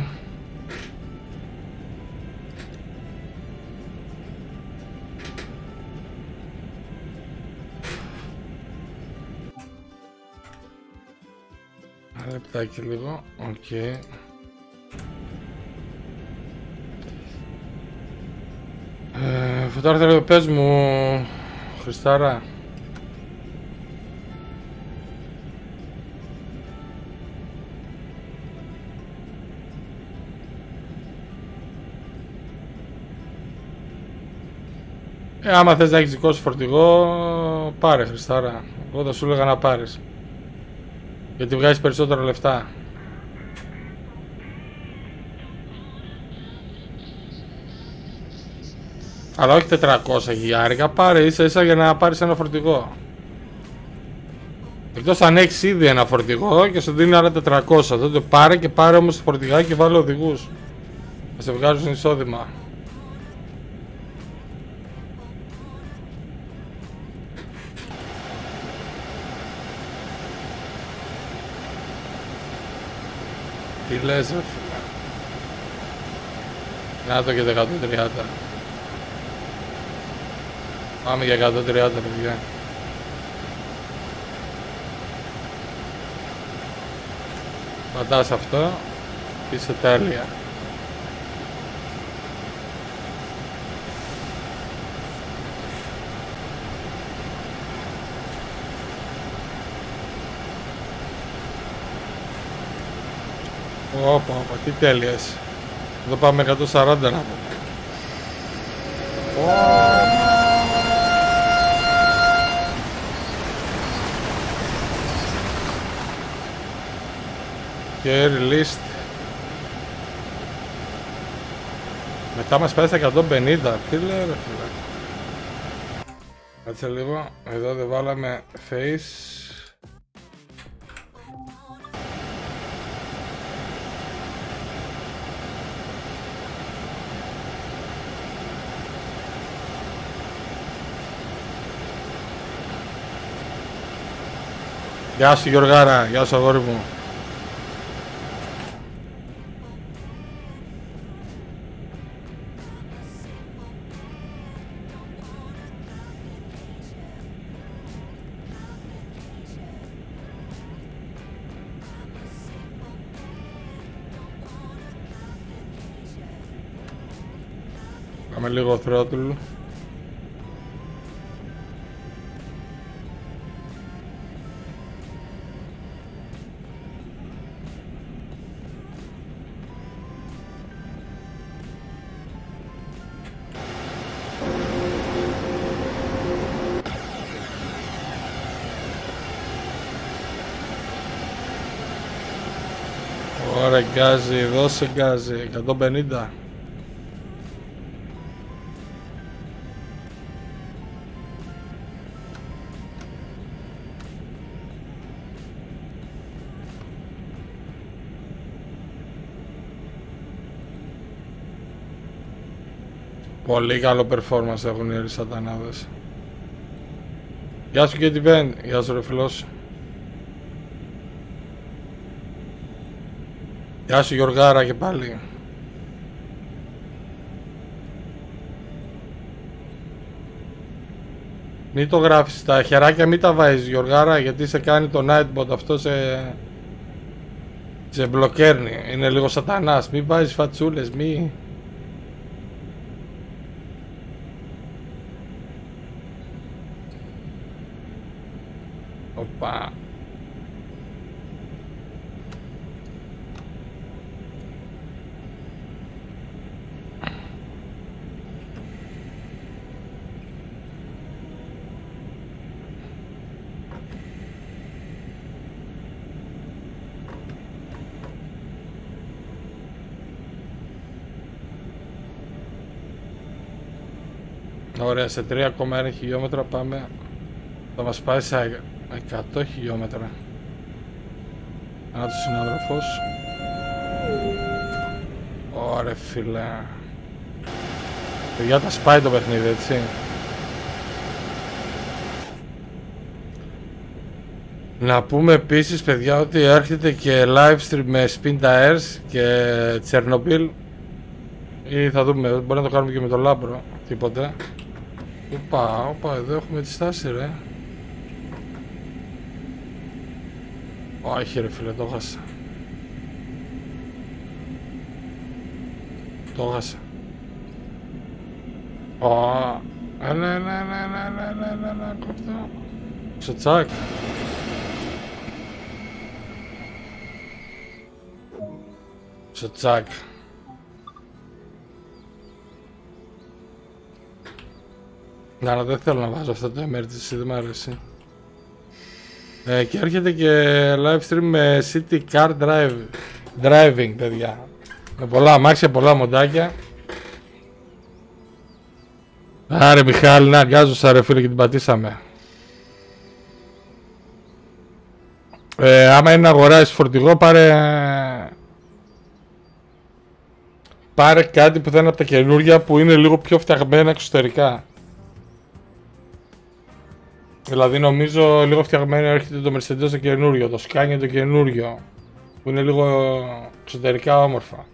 Ένα λεπτάκι λίγο, οκ. Okay. Ε, Φωτάρθε λίγο, πες μου, Χριστάρα. Ε, άμα θες να έχεις δικό σου φορτηγό, πάρε, Χριστάρα. Εγώ θα σου έλεγα να πάρεις. Γιατί βγάζεις περισσότερα λεφτά. Αλλά όχι τετρακόσια χιλιάρικα, πάρε ίσα ίσα για να πάρεις ένα φορτηγό. Εκτός αν έχεις ήδη ένα φορτηγό και σου δίνει άλλα τετρακόσια, τότε πάρε και πάρε όμως το φορτηγάκι και βάλε οδηγούς. Θα σε βγάζουν εισόδημα. Τι λες ρε φίλε. Να το και το εκατόν τριάντα. Πάμε για εκατόν τριάντα, παιδιά. Πατάς αυτό και είσαι τέλεια. Όπα, όπα, τι τέλειες. Εδώ πάμε εκατόν σαράντα να πούμε. Και released. Μετά μας πάει στα εκατόν πενήντα. Τι λέει ρε φίλε. Κάτσε λίγο. Εδώ δεν βάλαμε face. Γεια σου Γιωργάρα, γεια σου αγόρι μου. Πάμε λίγο throttle. Ωραία, γκάζι, δώσε γκάζι, εκατόν πενήντα. Πολύ καλό performance έχουν οι σατανάδες. Γεια σου και τη Βεν, γεια σου ρε φιλός. Γεια σου Γιωργάρα και πάλι. Μην το γράφεις, τα χεράκια μην τα βάζεις Γιωργάρα, γιατί σε κάνει το Nightbot αυτό, σε σε μπλοκέρνει, είναι λίγο σατανάς. Μην βάζεις φατσούλες, μη. Οπα. Ωραία, σε τρία κόμμα ένα χιλιόμετρα πάμε. Θα μας πάει σε εκατό χιλιόμετρα. Ένα του συνάδελφος. Ωραία φίλε. Παιδιά, τα σπάει το παιχνίδι, έτσι. Να πούμε επίσης, παιδιά, ότι έρχεται και live stream με Spin Tires και Chernobyl. Ή θα δούμε, μπορεί να το κάνουμε και με το Λάμπρο, τίποτε. Οπα, οπα, εδώ έχουμε τη στάση, ρε. Όχι ρε φίλε, το χάσα. Το χάσα. Ω, έλα, έλα, έλα, έλα, έλα, έλα, έλα, κοφτώ. Στο τσάκ. Στο τσάκ. Ναι, αλλά δεν θέλω να βάζω αυτό το emergency, δεν μ' αρέσει. Ε, και έρχεται και live stream με City Car Drive, Driving, παιδιά. Με πολλά αμάξια, πολλά μοντάκια. Άρε Μιχάλη, να αγκάζωσα ρε φίλε και την πατήσαμε. Ε, άμα είναι να αγοράσεις φορτηγό, πάρε... Πάρε κάτι που θα είναι από τα καινούργια, που είναι λίγο πιο φτιαγμένα εξωτερικά. Δηλαδή νομίζω λίγο φτιαγμένο έρχεται το Mercedes το καινούριο, το Scania το καινούριο, που είναι λίγο εξωτερικά όμορφα.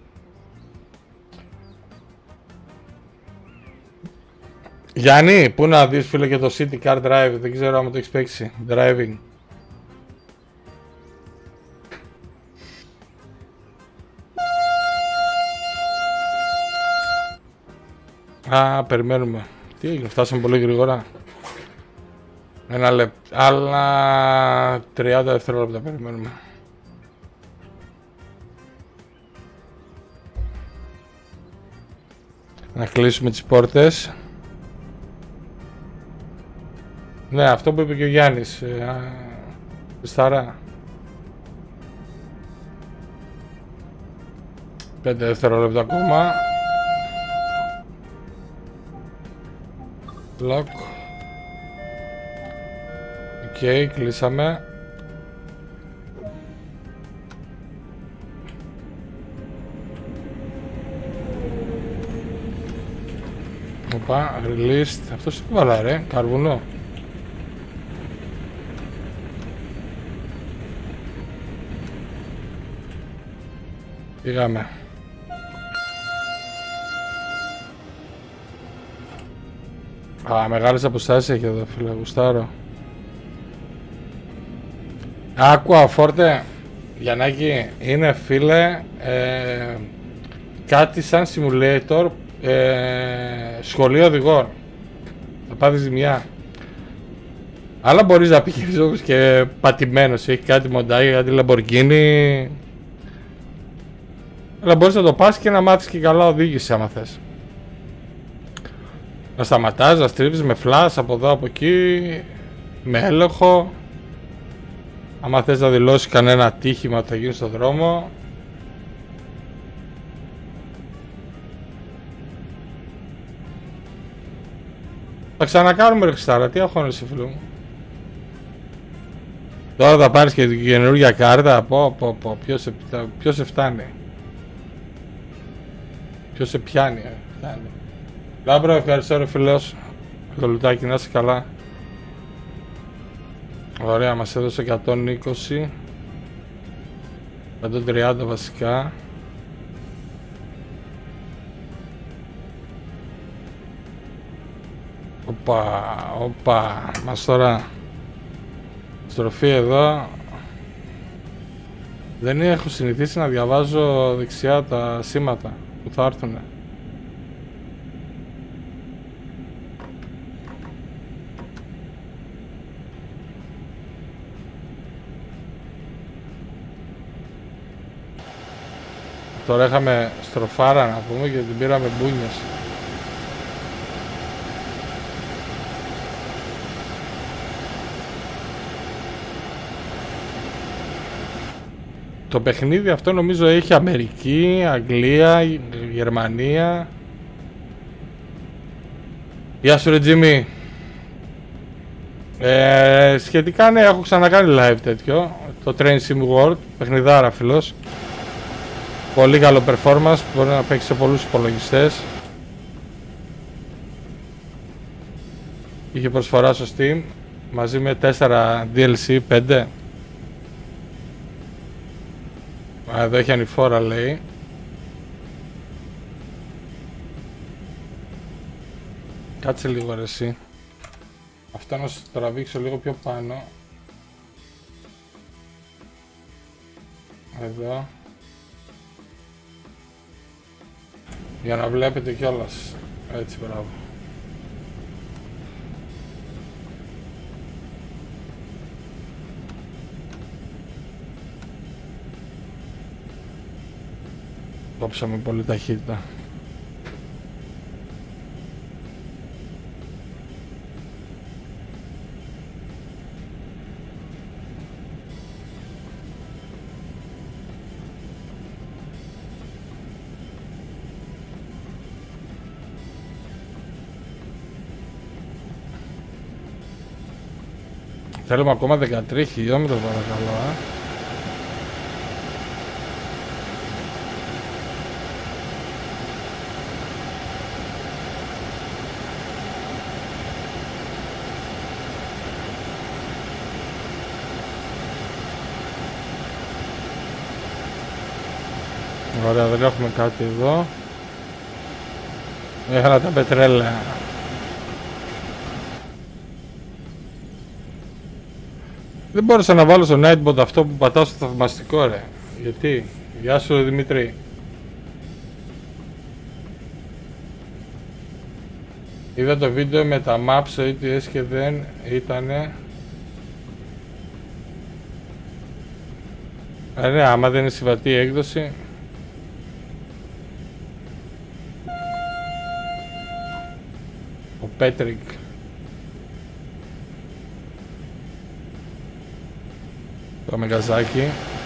Γιάννη, πού να δεις φίλε και το City Car Drive, δεν ξέρω άμα το έχεις παίξει, driving. Α, περιμένουμε. Τι έγινε, φτάσαμε πολύ γρήγορα. Ένα λεπτό, άλλα τριάντα δευτερόλεπτα περιμένουμε. Να κλείσουμε τις πόρτες. Ναι, αυτό που είπε και ο Γιάννης. Πιστάρα. Πέντε δευτερόλεπτα ακόμα. Lock. Οκ, okay, κλείσαμε. Οπα, released. Αυτός τι βάλα ρε, καρβουνό. Πήγαμε. Α, μεγάλες αποστάσεις έχει εδώ φίλε, γουστάρω. Άκουα φόρτε, Γιαννάκη, είναι φίλε ε, κάτι σαν simulator ε, σχολείο οδηγών. Θα πάθεις ζημιά. Αλλά μπορείς να πήγες όπως και πατημένος, έχει κάτι μοντάκι, κάτι Lamborghini. Αλλά μπορείς να το πας και να μάθεις και καλά οδήγηση άμα θες. Να σταματάς, να στρίβεις με φλάς από εδώ από εκεί, με έλεγχο. Άμα θες να δηλώσεις κανένα ατύχημα που θα γίνει στον δρόμο. Θα ξανακάνουμε ρε Χριστάρα, τι αγχώνεσαι φίλο μου. Τώρα θα πάρεις και την καινούργια κάρτα, πω πω πω, ποιος σε, ποιος σε φτάνει. Ποιος σε πιάνει, ε, φτάνει. Λάμπρο, ευχαριστώ ρε φίλος. Το λουτάκι, να είσαι καλά. Ωραία, μας έδωσε εκατόν είκοσι. εκατόν τριάντα βασικά. Οπα, οπα, μας τώρα στροφή εδώ. Δεν έχω συνηθίσει να διαβάζω δεξιά τα σήματα που θα έρθουν. Τώρα είχαμε στροφάρα να πούμε και την πήραμε μπούνιες. Το παιχνίδι αυτό νομίζω έχει Αμερική, Αγγλία, Γερμανία. Γεια σου ρε Τζίμι. Ε, σχετικά ναι, έχω ξανακάνει live τέτοιο. Το Train Sim World, παιχνιδάρα φίλος. Πολύ καλό performance, μπορεί να παίξει σε πολλούς υπολογιστές. Είχε προσφορά στο Steam, μαζί με τέσσερα ντι ελ σι, πέντε. Εδώ έχει ανηφόρα λέει. Κάτσε λίγο ρε εσύ. Αυτό να σου τραβήξω λίγο πιο πάνω. Εδώ. Για να βλέπετε κιόλας. Έτσι, μπράβο. Κόψαμε πολύ ταχύτητα. Θέλουμε ακόμα δεκατρία χιλιόμετρα παρακαλώ, ε. Ωραία, δεν έχουμε κάτι εδώ. Έχανα τα πετρέλαια. Δεν μπόρεσα να βάλω στο Nightbot αυτό που πατάω στο θαυμαστικό ρε. Γιατί? Γεια σου Δημήτρη. Είδα το βίντεο με τα maps στο ι τι ες και δεν ήτανε. Ε, ναι, άμα δεν είναι συμβατή έκδοση. Ο Πέτρικ. Το μεγαζάκι.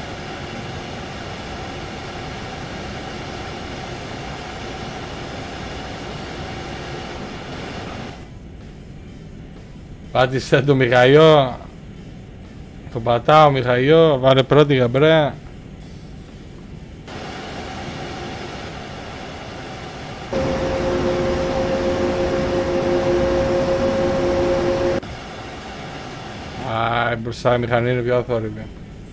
Πάτησε το Μιχαϊό. Το πατάω Μιχαϊό. Βάλε πρώτη γαμπρέα. Α, μπροστά η μηχανή είναι πιο αθόρυβη.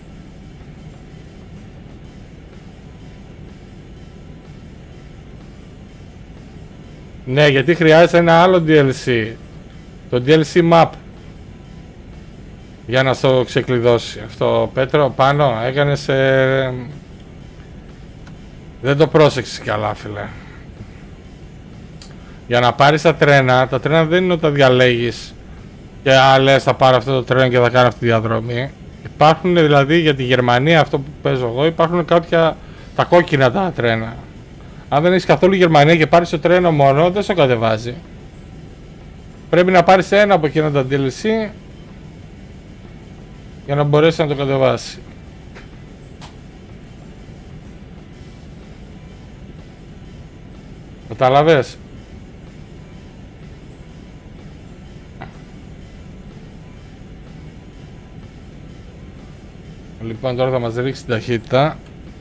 Ναι, γιατί χρειάζεται ένα άλλο ντι ελ σι. Το ντι ελ σι Map. Για να στο ξεκλειδώσει. Αυτό, Πέτρο, πάνω, έκανες... Ε... Δεν το πρόσεξες καλά, φίλε. Για να πάρεις τα τρένα, τα τρένα δεν είναι όταν διαλέγεις και α, λες θα πάρω αυτό το τρένο και θα κάνω αυτή τη διαδρομή. Υπάρχουν δηλαδή για τη Γερμανία, αυτό που παίζω εγώ, υπάρχουν κάποια τα κόκκινα τα τρένα. Αν δεν έχεις καθόλου Γερμανία και πάρεις το τρένο μόνο, δεν στο κατεβάζει. Πρέπει να πάρεις ένα από εκείνα τα ντι ελ σι για να μπορέσει να το κατεβάσει. Καταλαβες. Λοιπόν, τώρα θα μας ρίξει την ταχύτητα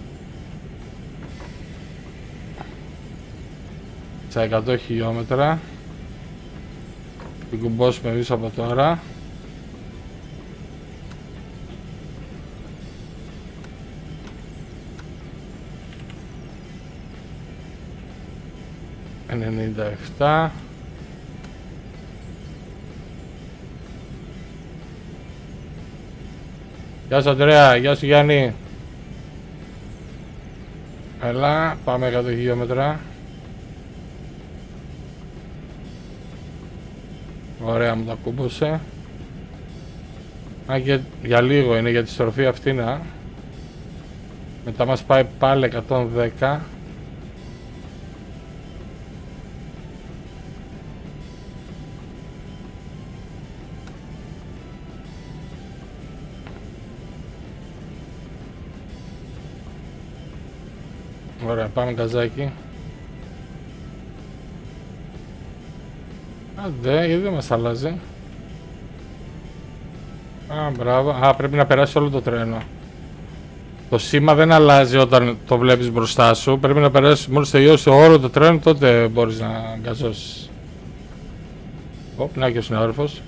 στα εκατό χιλιόμετρα. Την κουμπώσουμε εμείς από τώρα. ενενήντα επτά. Γεια σου Αντρέα, γεια σου Γιάννη. Έλα, πάμε εκατό χιλιόμετρα. Ωραία, μου τα κούμπωσε. Α, και για λίγο είναι για τη στροφή αυτή να. Μετά μας πάει πάλι εκατόν δέκα. Ωραία, πάμε καζάκι. Άντε, γιατί δεν μας αλλάζει. Α, μπράβο. Α, πρέπει να περάσει όλο το τρένο. Το σήμα δεν αλλάζει όταν το βλέπεις μπροστά σου. Πρέπει να περάσει, μόλις τελειώσει όλο το τρένο, τότε μπορείς να γκαζώσεις. Ω, να και ο συνάδελφος.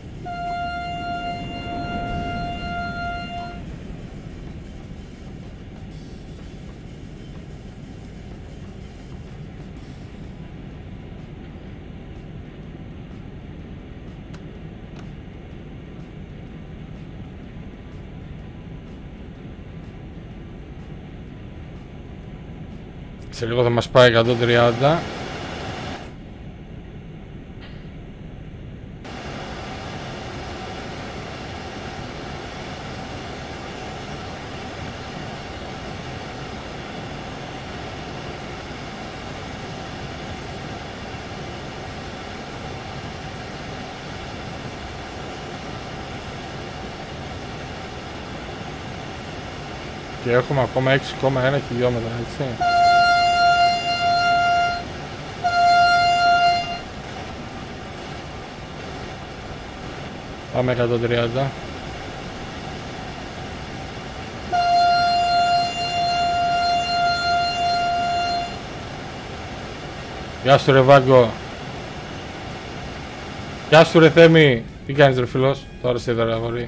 Σε λίγο θα μας πάει εκατόν τριάντα. Και έχουμε ακόμα έξι κόμμα ένα χιλιόμετρα, έτσι. Πάμε εκατόν τριάντα. Γεια σου ρε Βάγκο. Γεια σου ρε Θέμη. Τι κάνεις ρε φίλος? Τώρα σε είδα ρε αγόρι.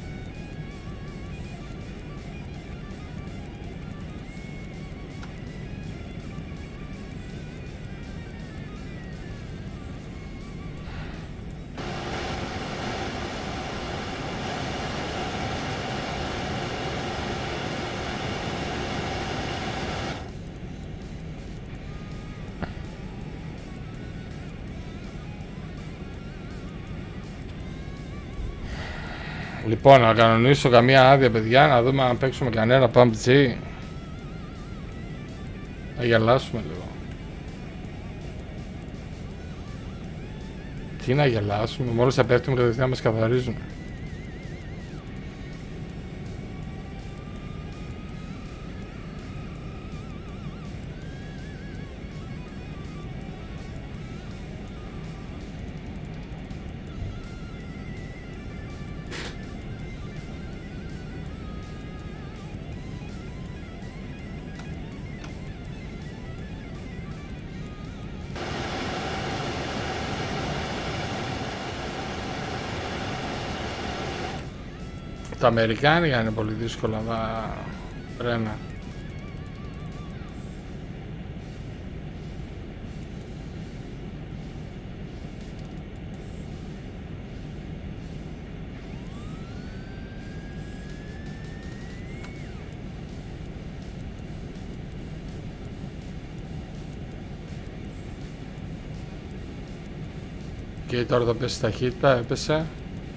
Λοιπόν, να κανονίσω καμία άδεια, παιδιά, να δούμε αν παίξουμε κανένα πι γιου μπι τζι. Να γελάσουμε λίγο. Τι να γελάσουμε, μόλις θα πέφτουμε κατευθείαν μας καθαρίζουν. Τα αμερικάνικα είναι πολύ δύσκολα τα τρένα. Και τώρα θα πέσει ταχύτητα, έπεσε.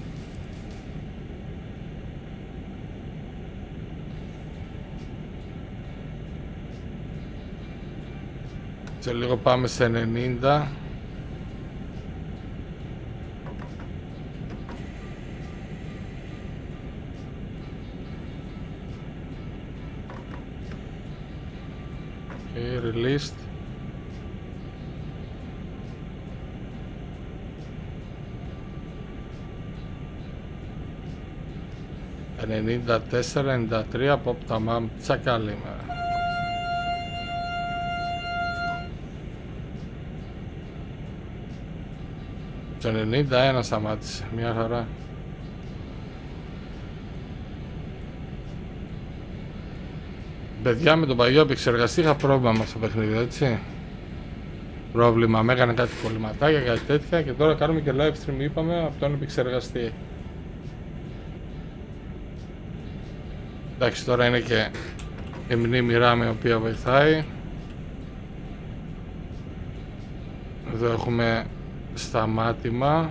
Σε λίγο πάμε σε ενενήντα. Okay, released. ενενήντα τέσσερα ενενήντα τρία από τα μάμ τσακάλι μέρα. Το ενενήντα ένα σταμάτησε, μια χαρά. Παιδιά, με τον παλιό επεξεργαστή είχα πρόβλημα με αυτό το παιχνίδι, έτσι. Πρόβλημα, με έκανε κάτι κολληματάκια, κάτι τέτοια και τώρα κάνουμε και live stream, είπαμε, από τον επεξεργαστή. Εντάξει, τώρα είναι και η μνήμη RAM η οποία βοηθάει. Εδώ έχουμε σταμάτημα.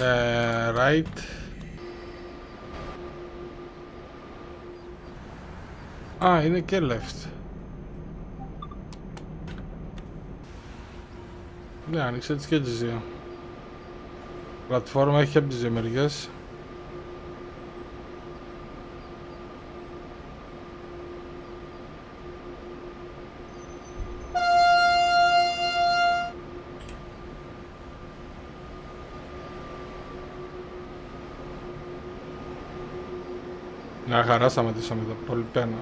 Ε, right. Α, είναι και left. Ναι, άνοιξε τις και τις δύο. Πλατφόρμα έχει από τις δύο μεριές. Μια χαρά σταματήσαμε εδώ, πολύ πένα.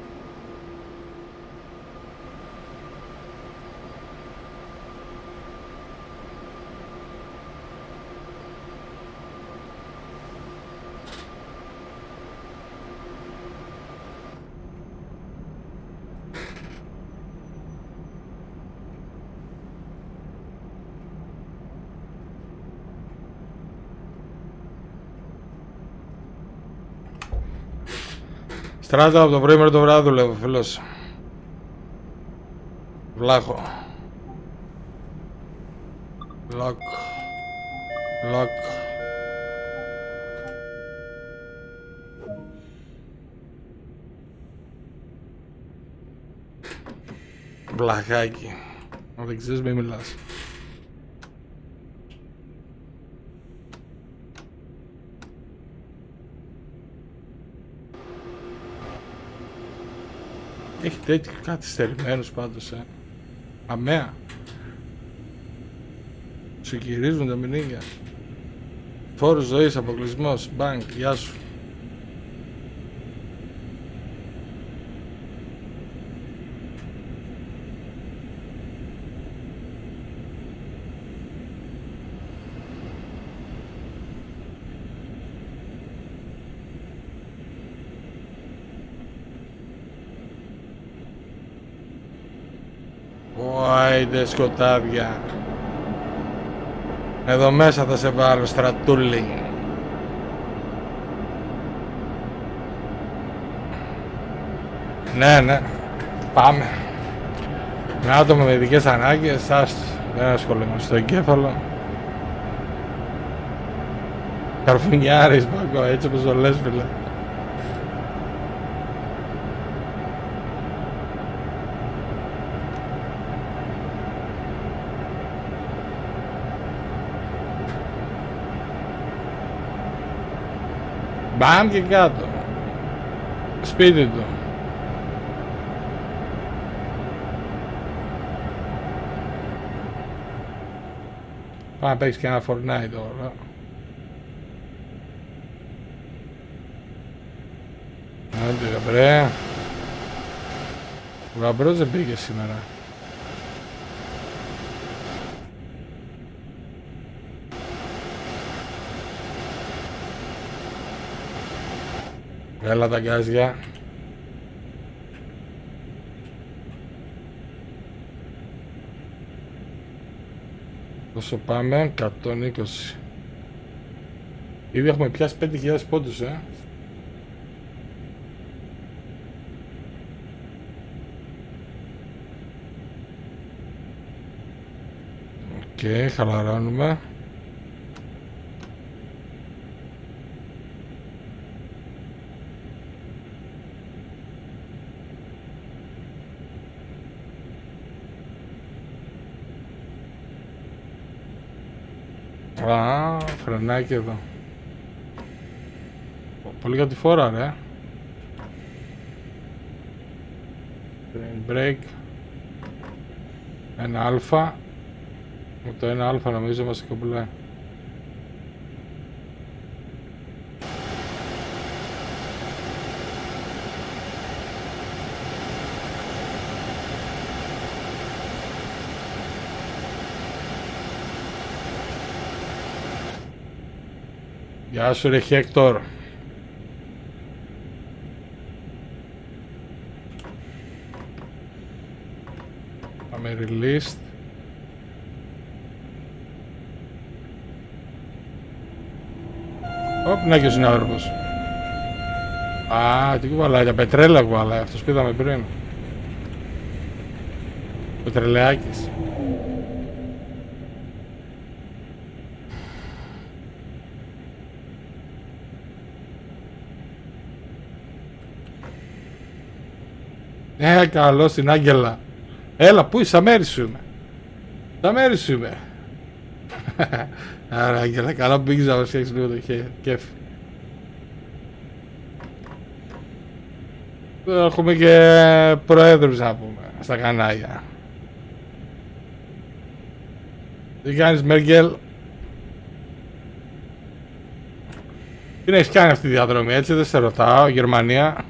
Στράτα από το πρωί μέχρι το βράδυ δουλεύω, φίλος. Βλάχο. Lock. Lock. Βλαχάκι. Αν δεν ξέρεις μη μιλάς. Έχει τέτοιοι καθυστερημένους πάντως, ε. Αμαία. Σου γυρίζουν τα μηνύγια. Φόρους ζωής, αποκλεισμός, μπανκ, γεια σου. Άιντε σκοτάδια. Εδώ μέσα θα σε βάλω, στρατούλη. Ναι, ναι. Πάμε. Με άτομα με ειδικές ανάγκες, άστο. Δεν ασχολούμαι στο εγκέφαλο. Καρφουνιάρης, μπακό, έτσι όπως το λες, φίλε. Μπαμ και κάτω. Σπίτι του. Πάμε να παίξεις και ένα Fortnite τώρα. Άντε γαμπρέ. Ο γαμπρός δεν πήγε σήμερα. Έλα τα γκάζια. Όσο πάμε, εκατόν είκοσι. Ήδη έχουμε πιάσει πέντε χιλιάδες πόντους, ε. Οκ, okay, χαλαρώνουμε. Α, φρενάκι εδώ. Πολύ για τη φόρα, ρε. Break. Ένα αλφα. Με το ένα αλφα νομίζω μας κομπλέ. Γεια σου ρε Χέκτορ. Πάμε released. Ωπ, να και ο συνάδελφος. Α, τι κουβαλάει, τα πετρέλα κουβαλάει, αυτός που είδαμε πριν. Πετρελαιάκης. Ε, καλό στην Άγγελα. Έλα, πού είσαι, στα μέρη σου είμαι. Στα μέρη σου είμαι. Άρα, Άγγελα, καλά που πήγες να μας φτιάξεις λίγο το κέφι. Έχουμε και προέδρους να πούμε, στα κανάλια. Τι κάνεις, Μέρκελ? Τι έχεις κάνει αυτή τη διαδρομή, έτσι, δεν σε ρωτάω, Γερμανία.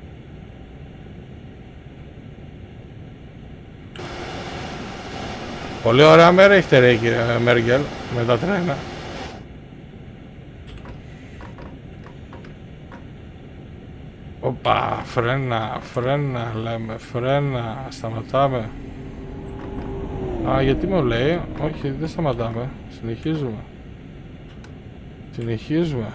Πολύ ωραία μέρα έχετε ρε κύριε Μέρκελ, με τα τρένα. Οπα, φρένα, φρένα, λέμε, φρένα, σταματάμε. Α, γιατί μου λέει, όχι, δεν σταματάμε, συνεχίζουμε. Συνεχίζουμε.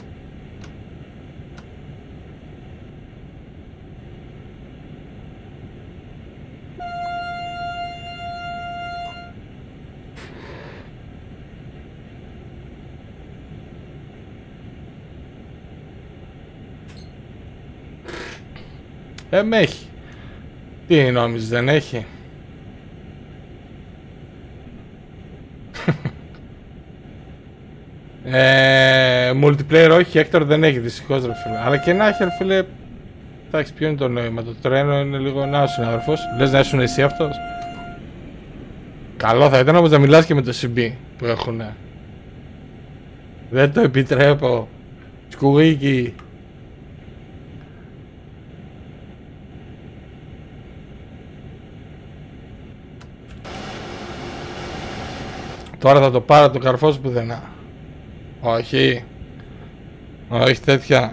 Ε, με έχει. Τι νόμιζες, δεν έχει? ε, multiplayer όχι, Hector δεν έχει δυστυχώς ρε φίλε. Αλλά και να έχει ρε φίλε. Εντάξει, ποιο είναι το νόημα, το τρένο είναι λίγο να σου συνάδελφος. Λες να ήσουν εσύ αυτός? Καλό θα ήταν όμως να μιλάς και με το σι μπι που έχουνε. Δεν το επιτρέπω. Σκουγίκι. Τώρα θα το πάρω το καρφός πουθενά. Όχι. Όχι τέτοια.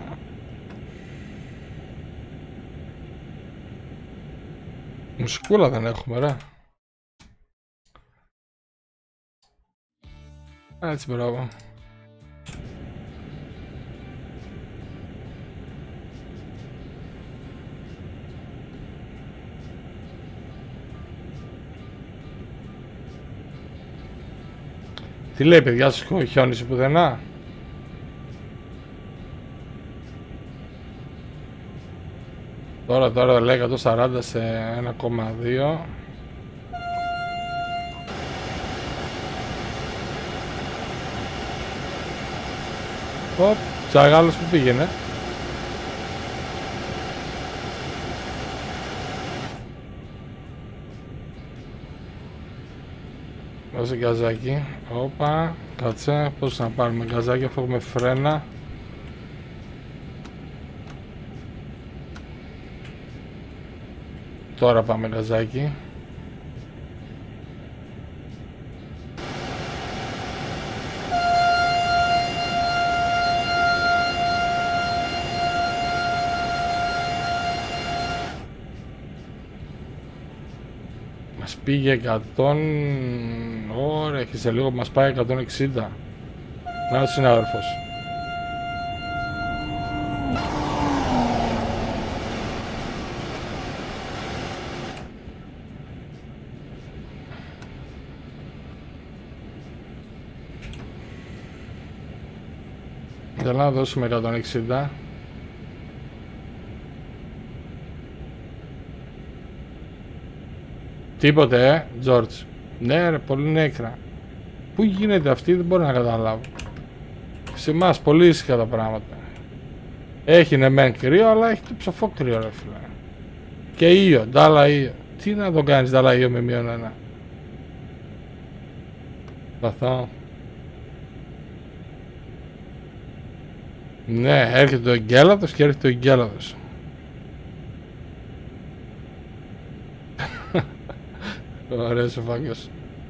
Μουσικούλα δεν έχουμε ρε. Έτσι μπράβο. Τι λέει παιδιά, σου χιόνισε πουθενά? Τώρα τώρα λέει εκατόν σαράντα σε ένα κόμμα δύο. Οπ, τσαγάλος που πήγαινε. Δώσε γκαζάκι. Όπα, κάτσε, πώς να πάρουμε γκαζάκι αφού έχουμε φρένα. Τώρα πάμε γκαζάκι. Μας πήγε εκατό. Ωραία, και σε λίγο μας πάει εκατόν εξήντα. Να ο συνάδελφος. Για να δώσουμε εκατόν εξήντα. Τίποτε, ε, George. Ναι ρε, πολύ νέκρα. Πού γίνεται αυτή, δεν μπορώ να καταλάβω. Σε εμάς πολύ ήσυχα τα πράγματα. Έχει ναι μεν κρύο, αλλά έχει το ψοφό κρύο ρε φίλε. Και ήλιο, ντάλα ήλιο. Τι να το κάνεις ντάλα ήλιο με μείον ένα? Παθώ. Ναι, έρχεται ο Εγκέλαδος και έρχεται ο Εγκέλαδος. Ωραίος ο φάγκος.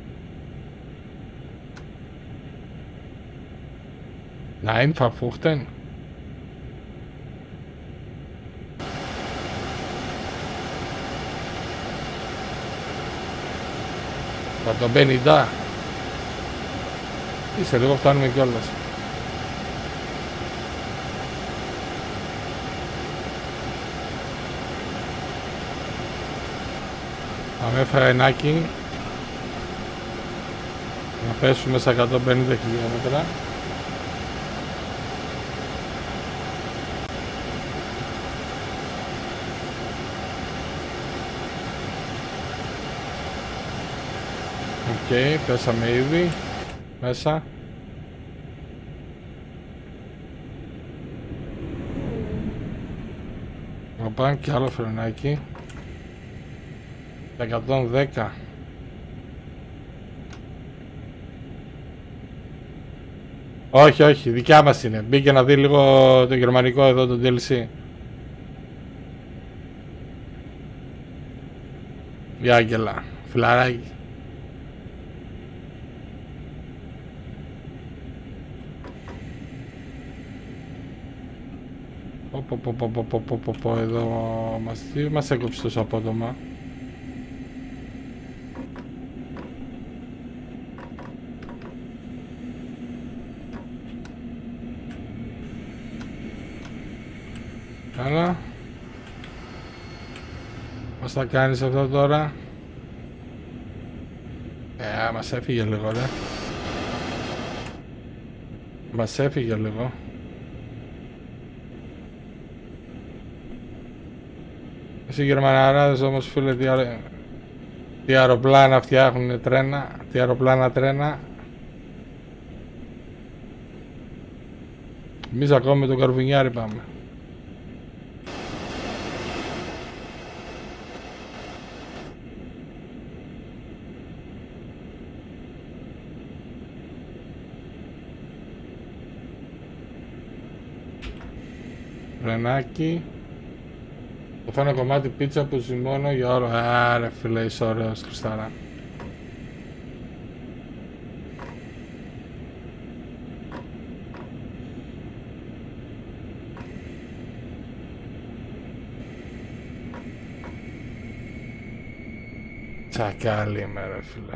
Nein, verfluchten. Θα τον πενήντα. Είσαι λίγο, φτάνουμε κιόλας. Πάμε φρενάκι. Να πέσουμε στα εκατόν πενήντα χιλιόμετρα. okay, πέσαμε ήδη μέσα. Πάμε και άλλο φρενάκι. εκατόν δέκα. Όχι, όχι, δικιά μας είναι. Μπήκε να δει λίγο το γερμανικό εδώ, το ντι ελ σι. Η Άγγελα, φιλαράκι. Πω πω πω πω πω πω πω πω εδώ μας, τι μας έκοψε τόσο απότομα. Καλά. Πώς θα κάνεις αυτό τώρα? Ε, μας έφυγε λίγο ρε. Μας έφυγε λίγο. Εσύ Γερμαναράδες όμως φίλε, τι, αε... τι αεροπλάνα φτιάχνουν τρένα, τι αεροπλάνα τρένα. Εμείς ακόμα με τον Καρβουνιάρη πάμε. Φρενάκι. Θα φάω ένα κομμάτι πίτσα που ζυμώνω για όρο. Άρε φίλε, είσαι ωραίος Χριστάρα. Τσακάλι είμαι ρε φίλε.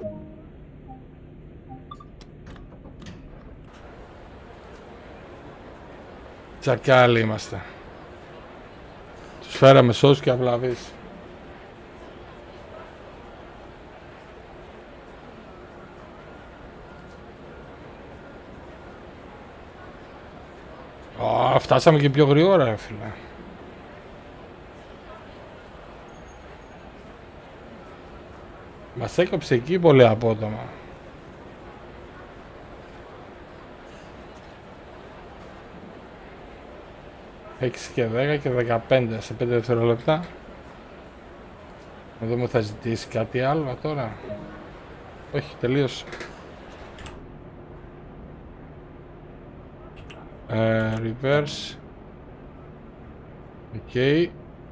Τσακάλι είμαστε. Τους φέραμε σως και αυλαβείς. Ω, φτάσαμε και πιο γρήγορα ρε φίλε. Μας έκοψε εκεί πολύ απότομα. έξι και δέκα και δεκαπέντε σε πέντε δευτερόλεπτα. Εδώ μου θα ζητήσει κάτι άλλο τώρα. Όχι, τελείωσε. Ε, reverse. Οκ. Okay.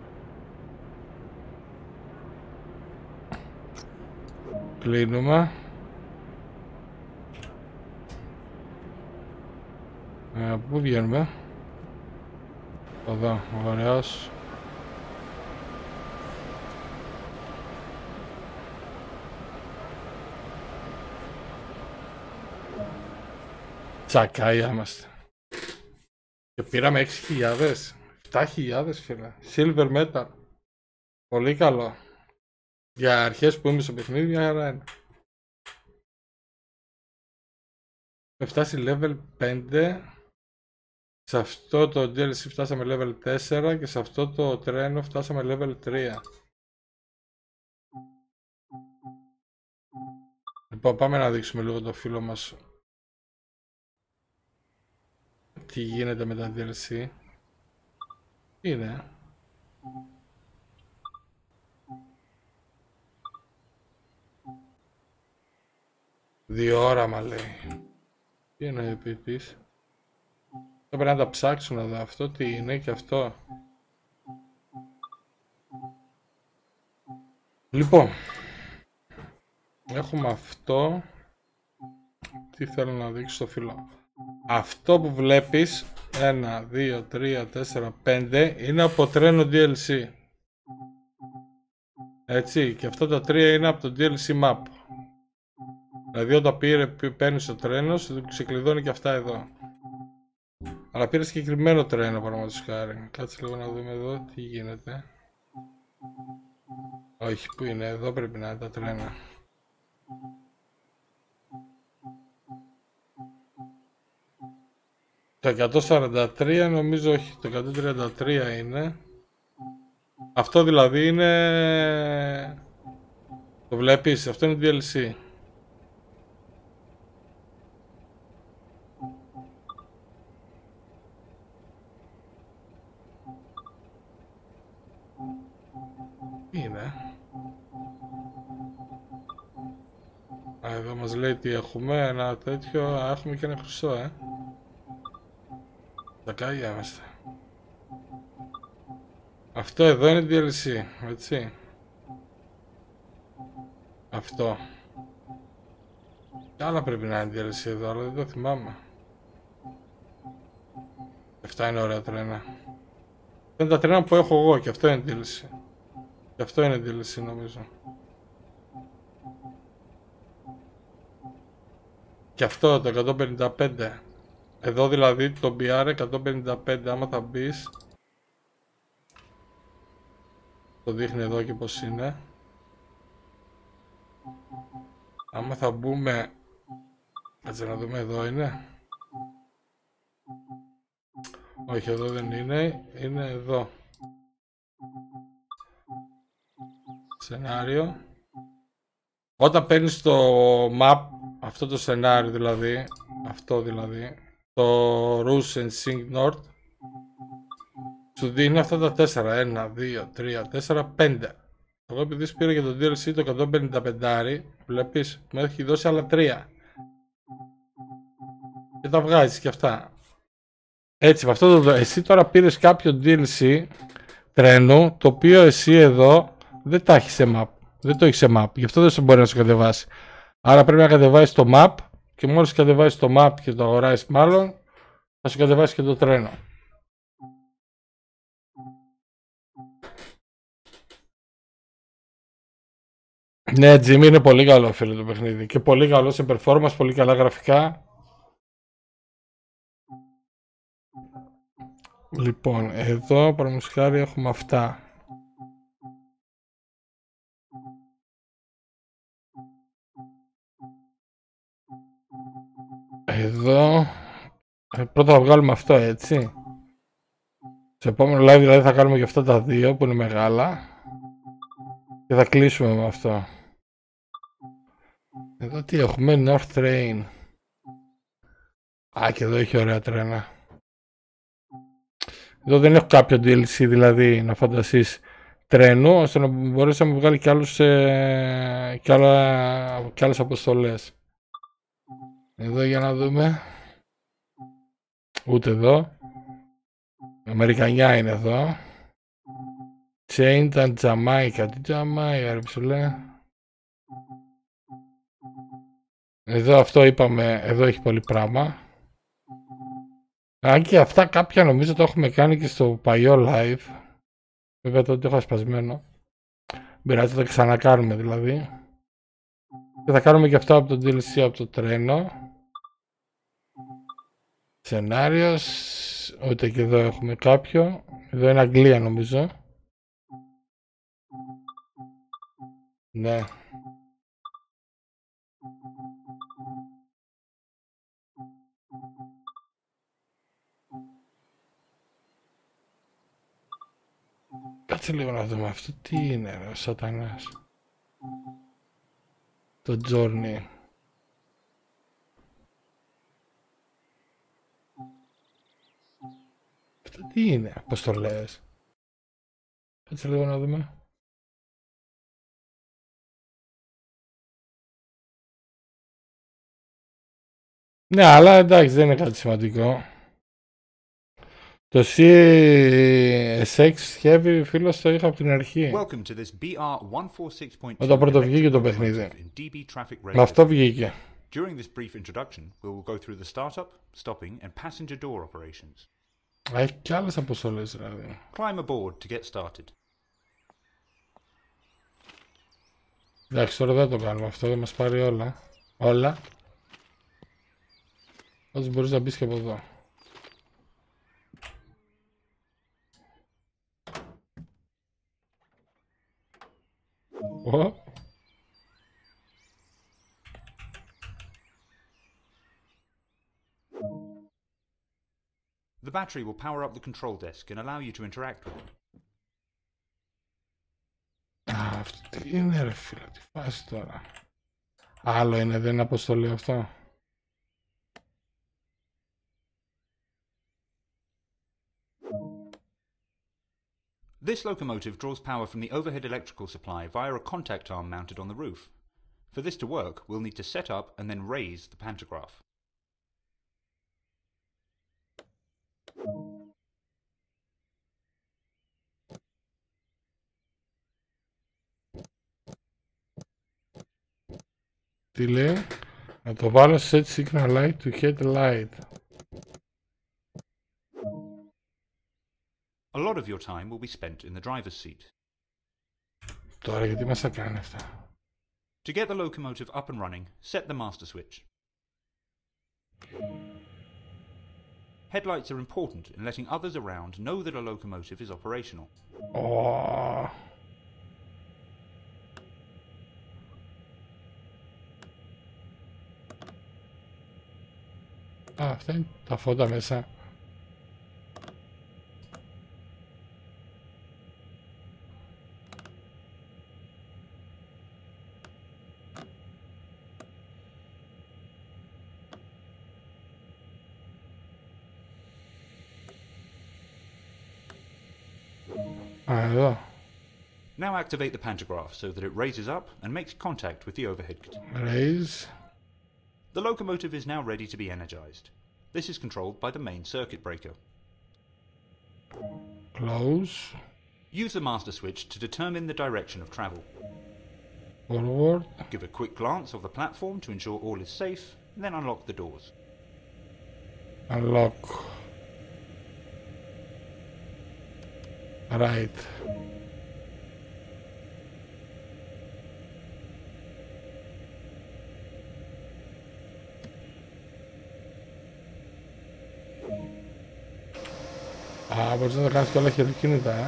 Κλείνουμε. Ε, πού βγαίνουμε? Εδώ, ωραίος. Τσακάια είμαστε. Και πήραμε έξι χιλιάδες. επτά χιλιάδες φίλε. Silver metal. Πολύ καλό. Για αρχές που είμαι στο παιχνίδι, μια χαρά είναι. Με φτάσει level πέντε. Σε αυτό το ντι ελ σι φτάσαμε level τέσσερα και σε αυτό το τρένο φτάσαμε level τρία. Λοιπόν, πάμε να δείξουμε λίγο το φίλο μας τι γίνεται με τα ντι ελ σι. Είναι. Δύο ώρα μα λέει. Τι είναι επί της. Θα πρέπει να τα ψάξουν εδώ, αυτό τι είναι και αυτό. Λοιπόν, έχουμε αυτό. Τι θέλω να δείξω στο φίλο. Αυτό που βλέπεις, ένα, δύο, τρία, τέσσερα, πέντε, είναι από τρένο ντι ελ σι. Έτσι, και αυτά τα τρία είναι από το ντι ελ σι map. Δηλαδή όταν πήρε, παίρνεις το τρένο, σου ξεκλειδώνει και αυτά εδώ. Αλλά πήρε συγκεκριμένο τρένο παραδείγματος χάρη. Κάτσε λίγο να δούμε εδώ τι γίνεται. Όχι, που είναι, εδώ πρέπει να είναι τα τρένα. Το εκατόν σαράντα τρία νομίζω, όχι, το εκατόν τριάντα τρία είναι. Αυτό δηλαδή είναι... Το βλέπεις, αυτό είναι ντι ελ σι. είναι. Α, εδώ μας λέει τι έχουμε, ένα τέτοιο, α, έχουμε και ένα χρυσό, ε. Τα κάγια είμαστε. Αυτό εδώ είναι ντι ελ σι, έτσι. Αυτό. Κι άλλα πρέπει να είναι ντι ελ σι εδώ, αλλά δεν το θυμάμαι. Αυτά είναι ωραία τρένα. Αυτά είναι τα τρένα που έχω εγώ και αυτό είναι ντι ελ σι. Και αυτό είναι ντι ελ σι νομίζω. Και αυτό το εκατόν πενήντα πέντε. Εδώ δηλαδή το μπι αρ εκατόν πενήντα πέντε άμα θα μπεις. Το δείχνει εδώ και πως είναι. Άμα θα μπούμε... Κάτσε να δούμε, εδώ είναι. Όχι, εδώ δεν είναι, είναι εδώ. Σενάριο. Όταν παίρνεις το map, αυτό το σενάριο δηλαδή, αυτό δηλαδή, το Rush and Sync North, σου δίνει αυτά τα τέσσερα, ένα, δύο, τρία, τέσσερα, πέντε. Εγώ επειδή πήρα για το ντι ελ σι το εκατόν πενήντα πέντε, βλέπεις, μου έχει δώσει άλλα τρία. Και τα βγάζεις και αυτά. Έτσι, με αυτό το, εσύ τώρα πήρες κάποιο ντι ελ σι τρένου, το οποίο εσύ εδώ δεν τα έχεις σε map. Δεν το έχεις σε map, γι' αυτό δεν σου μπορεί να σου κατεβάσει. Άρα πρέπει να κατεβάσεις το map και μόλις κατεβάσεις το map και το αγοράσεις μάλλον, θα σου κατεβάσει και το τρένο. Ναι, Jimmy, είναι πολύ καλό φίλε το παιχνίδι και πολύ καλό σε performance, πολύ καλά γραφικά. Λοιπόν, εδώ παραδείγματος έχουμε αυτά. Εδώ πρώτα θα βγάλουμε αυτό, έτσι. Στο επόμενο live δηλαδή θα κάνουμε και αυτά τα δύο που είναι μεγάλα και θα κλείσουμε με αυτό. Εδώ τι έχουμε, North Train. Α, και εδώ έχει ωραία τρένα. Εδώ δεν έχω κάποιο ντι ελ σι δηλαδή να φανταστείς τρένου, ώστε να μπορέσει να μου βγάλει και, άλλους, ε, και, άλλα, και άλλες αποστολές. Εδώ για να δούμε. Ούτε εδώ. Αμερικανιά είναι εδώ. Chaintan Jamaica. Τι Jamaica ρε ψηλέ. Εδώ αυτό είπαμε, εδώ έχει πολύ πράγμα. Αν και αυτά κάποια νομίζω το έχουμε κάνει και στο παλιό live. Βέβαια τότε το έχω ασπασμένο. Μπειράζει, θα τα ξανακάνουμε δηλαδή. Και θα κάνουμε και αυτά από το ντι ελ σι από το τρένο. Σενάριος. Ούτε και εδώ έχουμε κάποιο. Εδώ είναι Αγγλία νομίζω. Ναι. Κάτσε λίγο να δούμε αυτό τι είναι ρε, ο σατανάς. Το Journey. Αυτό τι είναι, πώς το λες. Κάτσε λίγο να δούμε. Ναι, αλλά εντάξει δεν είναι κάτι σημαντικό. Το σι ες εξ Heavy φίλος το είχα από την αρχή. Όταν πρώτο βγήκε το παιχνίδι. Με αυτό βγήκε. During this brief introduction, we will go through the startup, stopping and passenger door operations. Έχει κι άλλες αποστολές δηλαδή. Climb aboard to get started. Εντάξει τώρα δεν το κάνουμε αυτό, δεν μας πάρει όλα. Όλα. Όσο μπορείς να μπεις και από εδώ. Oh. The battery will power up the control desk and allow you to interact with it. Α, αυτό τι είναι ρε φίλε, τι φάση τώρα. Άλλο είναι, δεν είναι αποστολή αυτό. This locomotive draws power from the overhead electrical supply via a contact arm mounted on the roof. For this to work, we'll need to set up and then raise the pantograph. Τι λέει? Να το βάλω set signal light to head light. A lot of your time will be spent in the driver's seat. Τώρα γιατί μας τα κάνει αυτά? To get the locomotive up and running, set the master switch. Headlights are important in letting others around know that a locomotive is operational. Oh. Α, αυτά είναι τα φώτα μέσα. Α, εδώ. Now activate the pantograph so that it raises up and makes contact with the overhead. Raise. The locomotive is now ready to be energized. This is controlled by the main circuit breaker. Close. Use the master switch to determine the direction of travel. Forward. Give a quick glance of the platform to ensure all is safe, and then unlock the doors. Unlock. Right. Α, μπορείς να τα κάνεις και όλα χειροκίνητα, ε.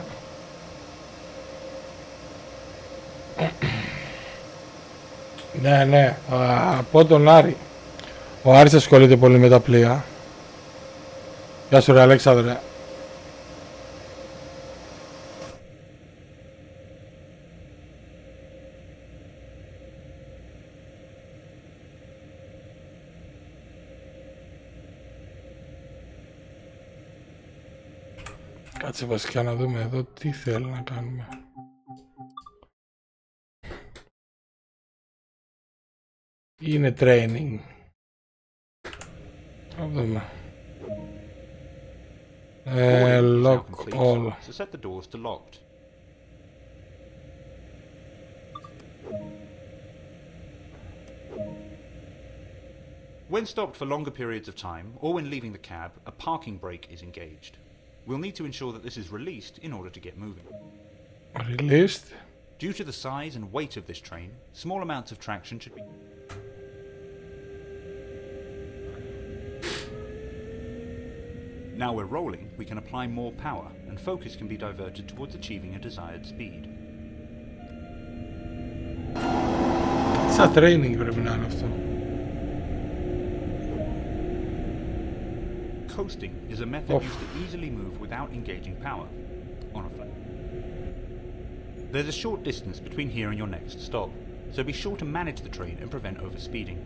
Ναι, ναι, α, από τον Άρη. Ο Άρης ασχολείται πολύ με τα πλοία. Γεια σου ρε Αλέξανδρε. Κάτσε βασικά να δούμε εδώ τι θέλει να κάνουμε. Είναι training. Θα δούμε. Ε, lock all. So set the doors to locked. When stopped for longer periods of time, or when leaving the cab, a parking brake is engaged. We'll need to ensure that this is released in order to get moving. Released? Due to the size and weight of this train, small amounts of traction should be... Now we're rolling, we can apply more power, and focus can be diverted towards achieving a desired speed. Σαν training πρέπει να είναι αυτό. Coasting is a method used to easily move without engaging power on a flat. There's a short distance between here and your next stop, so be sure to manage the train and prevent overspeeding.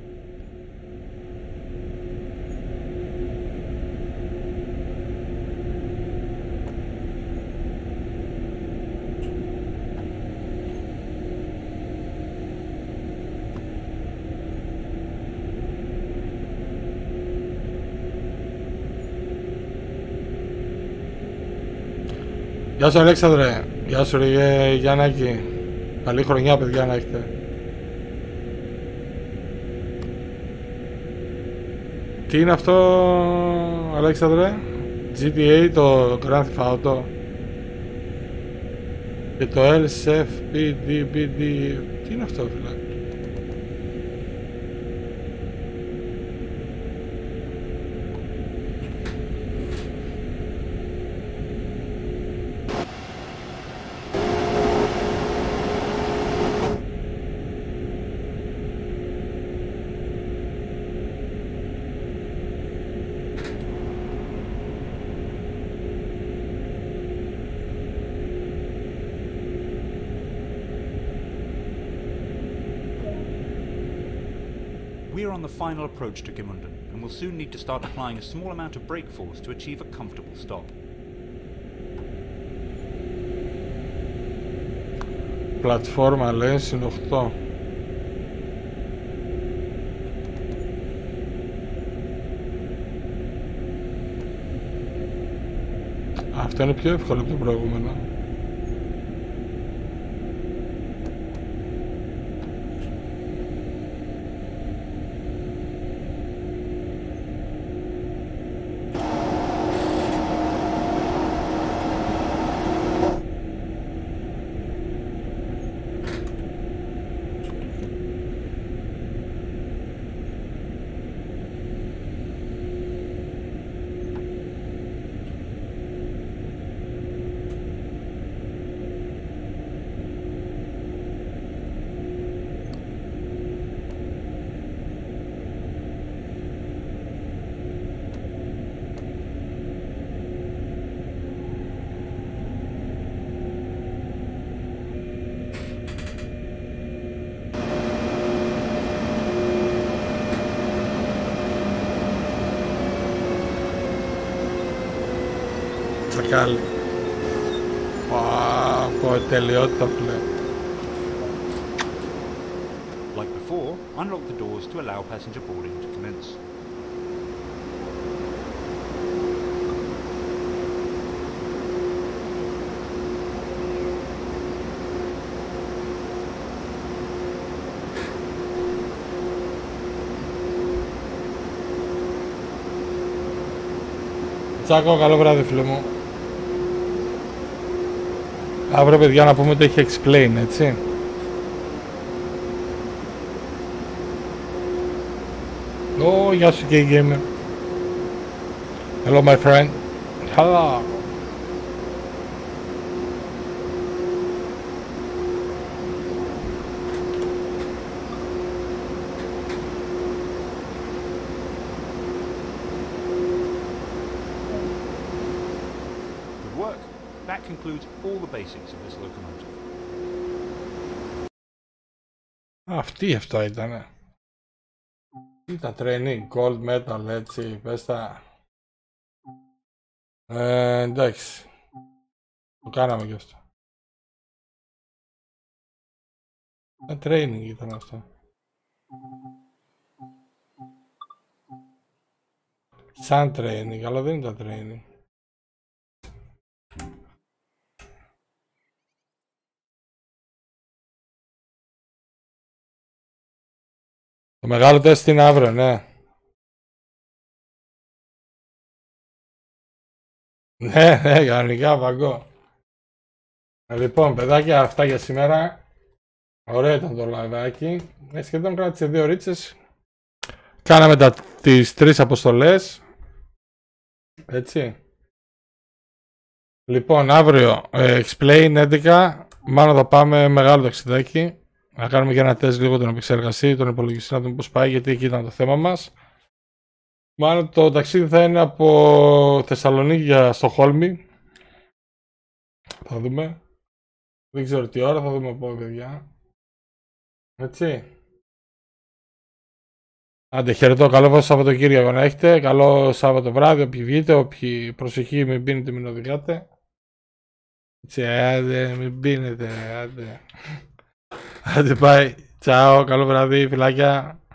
Γεια σου Αλέξανδρε, γεια σου ρε Γιάννακη. Καλή χρονιά παιδιά να έχετε. Τι είναι αυτό Αλέξανδρε? τζι τι έι, το Grand Theft Auto και το ελ ες εφ πι ντι πι ντι. Τι είναι αυτό φίλε? We are on the final approach to Gmunden, and will soon need to start applying a small amount of brake force to achieve a comfortable stop. Πλατφόρμα λες είναι οκτώ. Αυτό είναι πιο εύκολο από το προηγούμενο. Τσακάλι. Πω, τελειότητα πλέον. Like before, unlock the doors to allow passenger boarding to commence. Τσάκο, καλό βράδυ φίλε μου. Αύριο παιδιά να πούμε ότι έχει explain, έτσι. Ω, γεια σου και η gamer. Hello my friend. Hello. That concludes all the basics of this locomotive. Αυτή αυτό ήτανε. Ήταν training, gold metal, έτσι, πες τα. Ε, εντάξει. Το κάναμε κι αυτό. Ένα training ήταν αυτό. Σαν training, αλλά δεν ήταν training. Το μεγάλο τεστ είναι αύριο, ναι. Ναι, ναι, κανονικά παγκό. Λοιπόν, παιδάκια, αυτά για σήμερα. Ωραίο ήταν το λαβάκι. Ε, σχεδόν κράτησε δύο ρίτσες. Κάναμε τα, τις τρεις αποστολές. Έτσι. Λοιπόν, αύριο ε, Explain έντεκα. Μάλλον θα πάμε μεγάλο ταξιδάκι. Να κάνουμε και ένα τεστ λίγο την επεξεργασία, τον υπολογιστή, να δούμε πώς πάει, γιατί εκεί ήταν το θέμα μας. Μάλλον το ταξίδι θα είναι από Θεσσαλονίκη για Στοκχόλμη. Θα δούμε. Δεν ξέρω τι ώρα, θα δούμε από παιδιά. Έτσι. Άντε, χαιρετώ, καλό Σαββατοκύριακο να έχετε. Καλό Σάββατο βράδυ, όποιοι βγείτε, όποιοι προσοχή, μην πίνετε, μην οδηγάτε. Έτσι, άντε, μην πίνετε, άντε. Άντε, πάει. Τσάω, καλό βράδυ, φιλάκια.